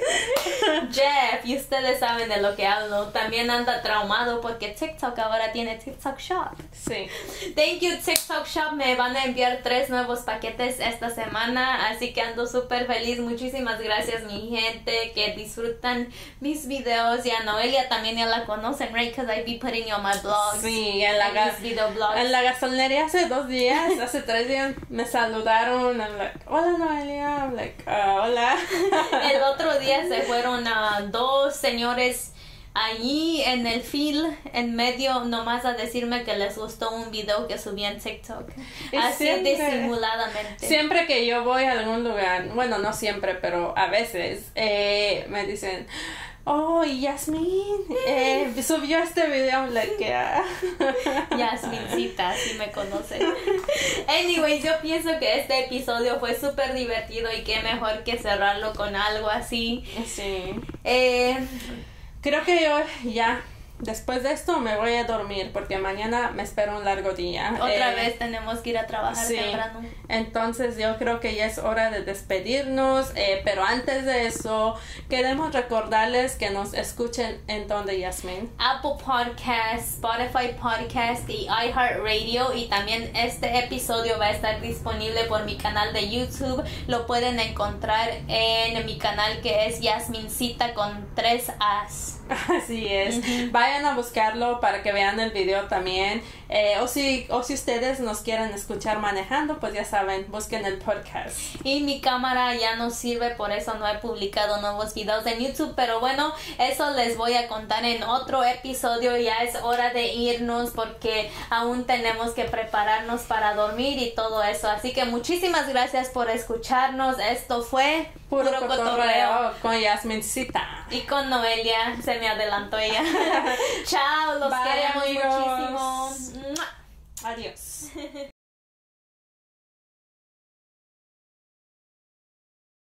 Jeff, y ustedes saben de lo que hablo. También anda traumado porque TikTok ahora tiene TikTok Shop. Sí. Thank you, TikTok Shop. Me van a enviar tres nuevos paquetes esta semana, así que ando súper feliz. Muchísimas gracias, mi gente, que disfrutan mis videos. Y a Noelia también ya la conocen, right? Because I be putting you on my blogs. Sí, en la, and ga- mis video blogs. en la gasolinería hace dos días, hace tres días, me saludaron. I'm like, hola Noelia. I'm like, uh, hola. El otro día se fueron a dos señores allí en el field, en medio, nomás a decirme que les gustó un video que subí en TikTok. Y Así siempre- disimuladamente. Siempre que yo voy a algún lugar, bueno, no siempre, pero a veces, eh, me dicen, oh, Yasmin, eh, subió este video, I'm like, yeah. Yasmincita, si me conocen. Anyways, yo pienso que este episodio fue súper divertido y qué mejor que cerrarlo con algo así. Sí. Eh, Creo que yo ya, después de esto me voy a dormir porque mañana me espera un largo día. otra Eh, vez tenemos que ir a trabajar sí. temprano. Entonces yo creo que ya es hora de despedirnos, eh, pero antes de eso queremos recordarles que nos escuchen en donde, Yasmin. Apple Podcast, Spotify Podcast y iHeartRadio, y también este episodio va a estar disponible por mi canal de YouTube. Lo pueden encontrar en mi canal que es Yasmincita con tres As. Así es. Ujú. Vayan vayan a buscarlo para que vean el video también. Eh, o si o si ustedes nos quieren escuchar manejando, pues ya saben, busquen el podcast. Y mi cámara ya no sirve, por eso no he publicado nuevos videos en YouTube, pero bueno, eso les voy a contar en otro episodio. Ya es hora de irnos porque aún tenemos que prepararnos para dormir y todo eso, así que muchísimas gracias por escucharnos. Esto fue Puro, Puro cotorreo, Cotorreo con Yasmincita. y con Noelia. Se me adelantó ella. Chao, los Bye, queremos amigos. muchísimo. Adiós.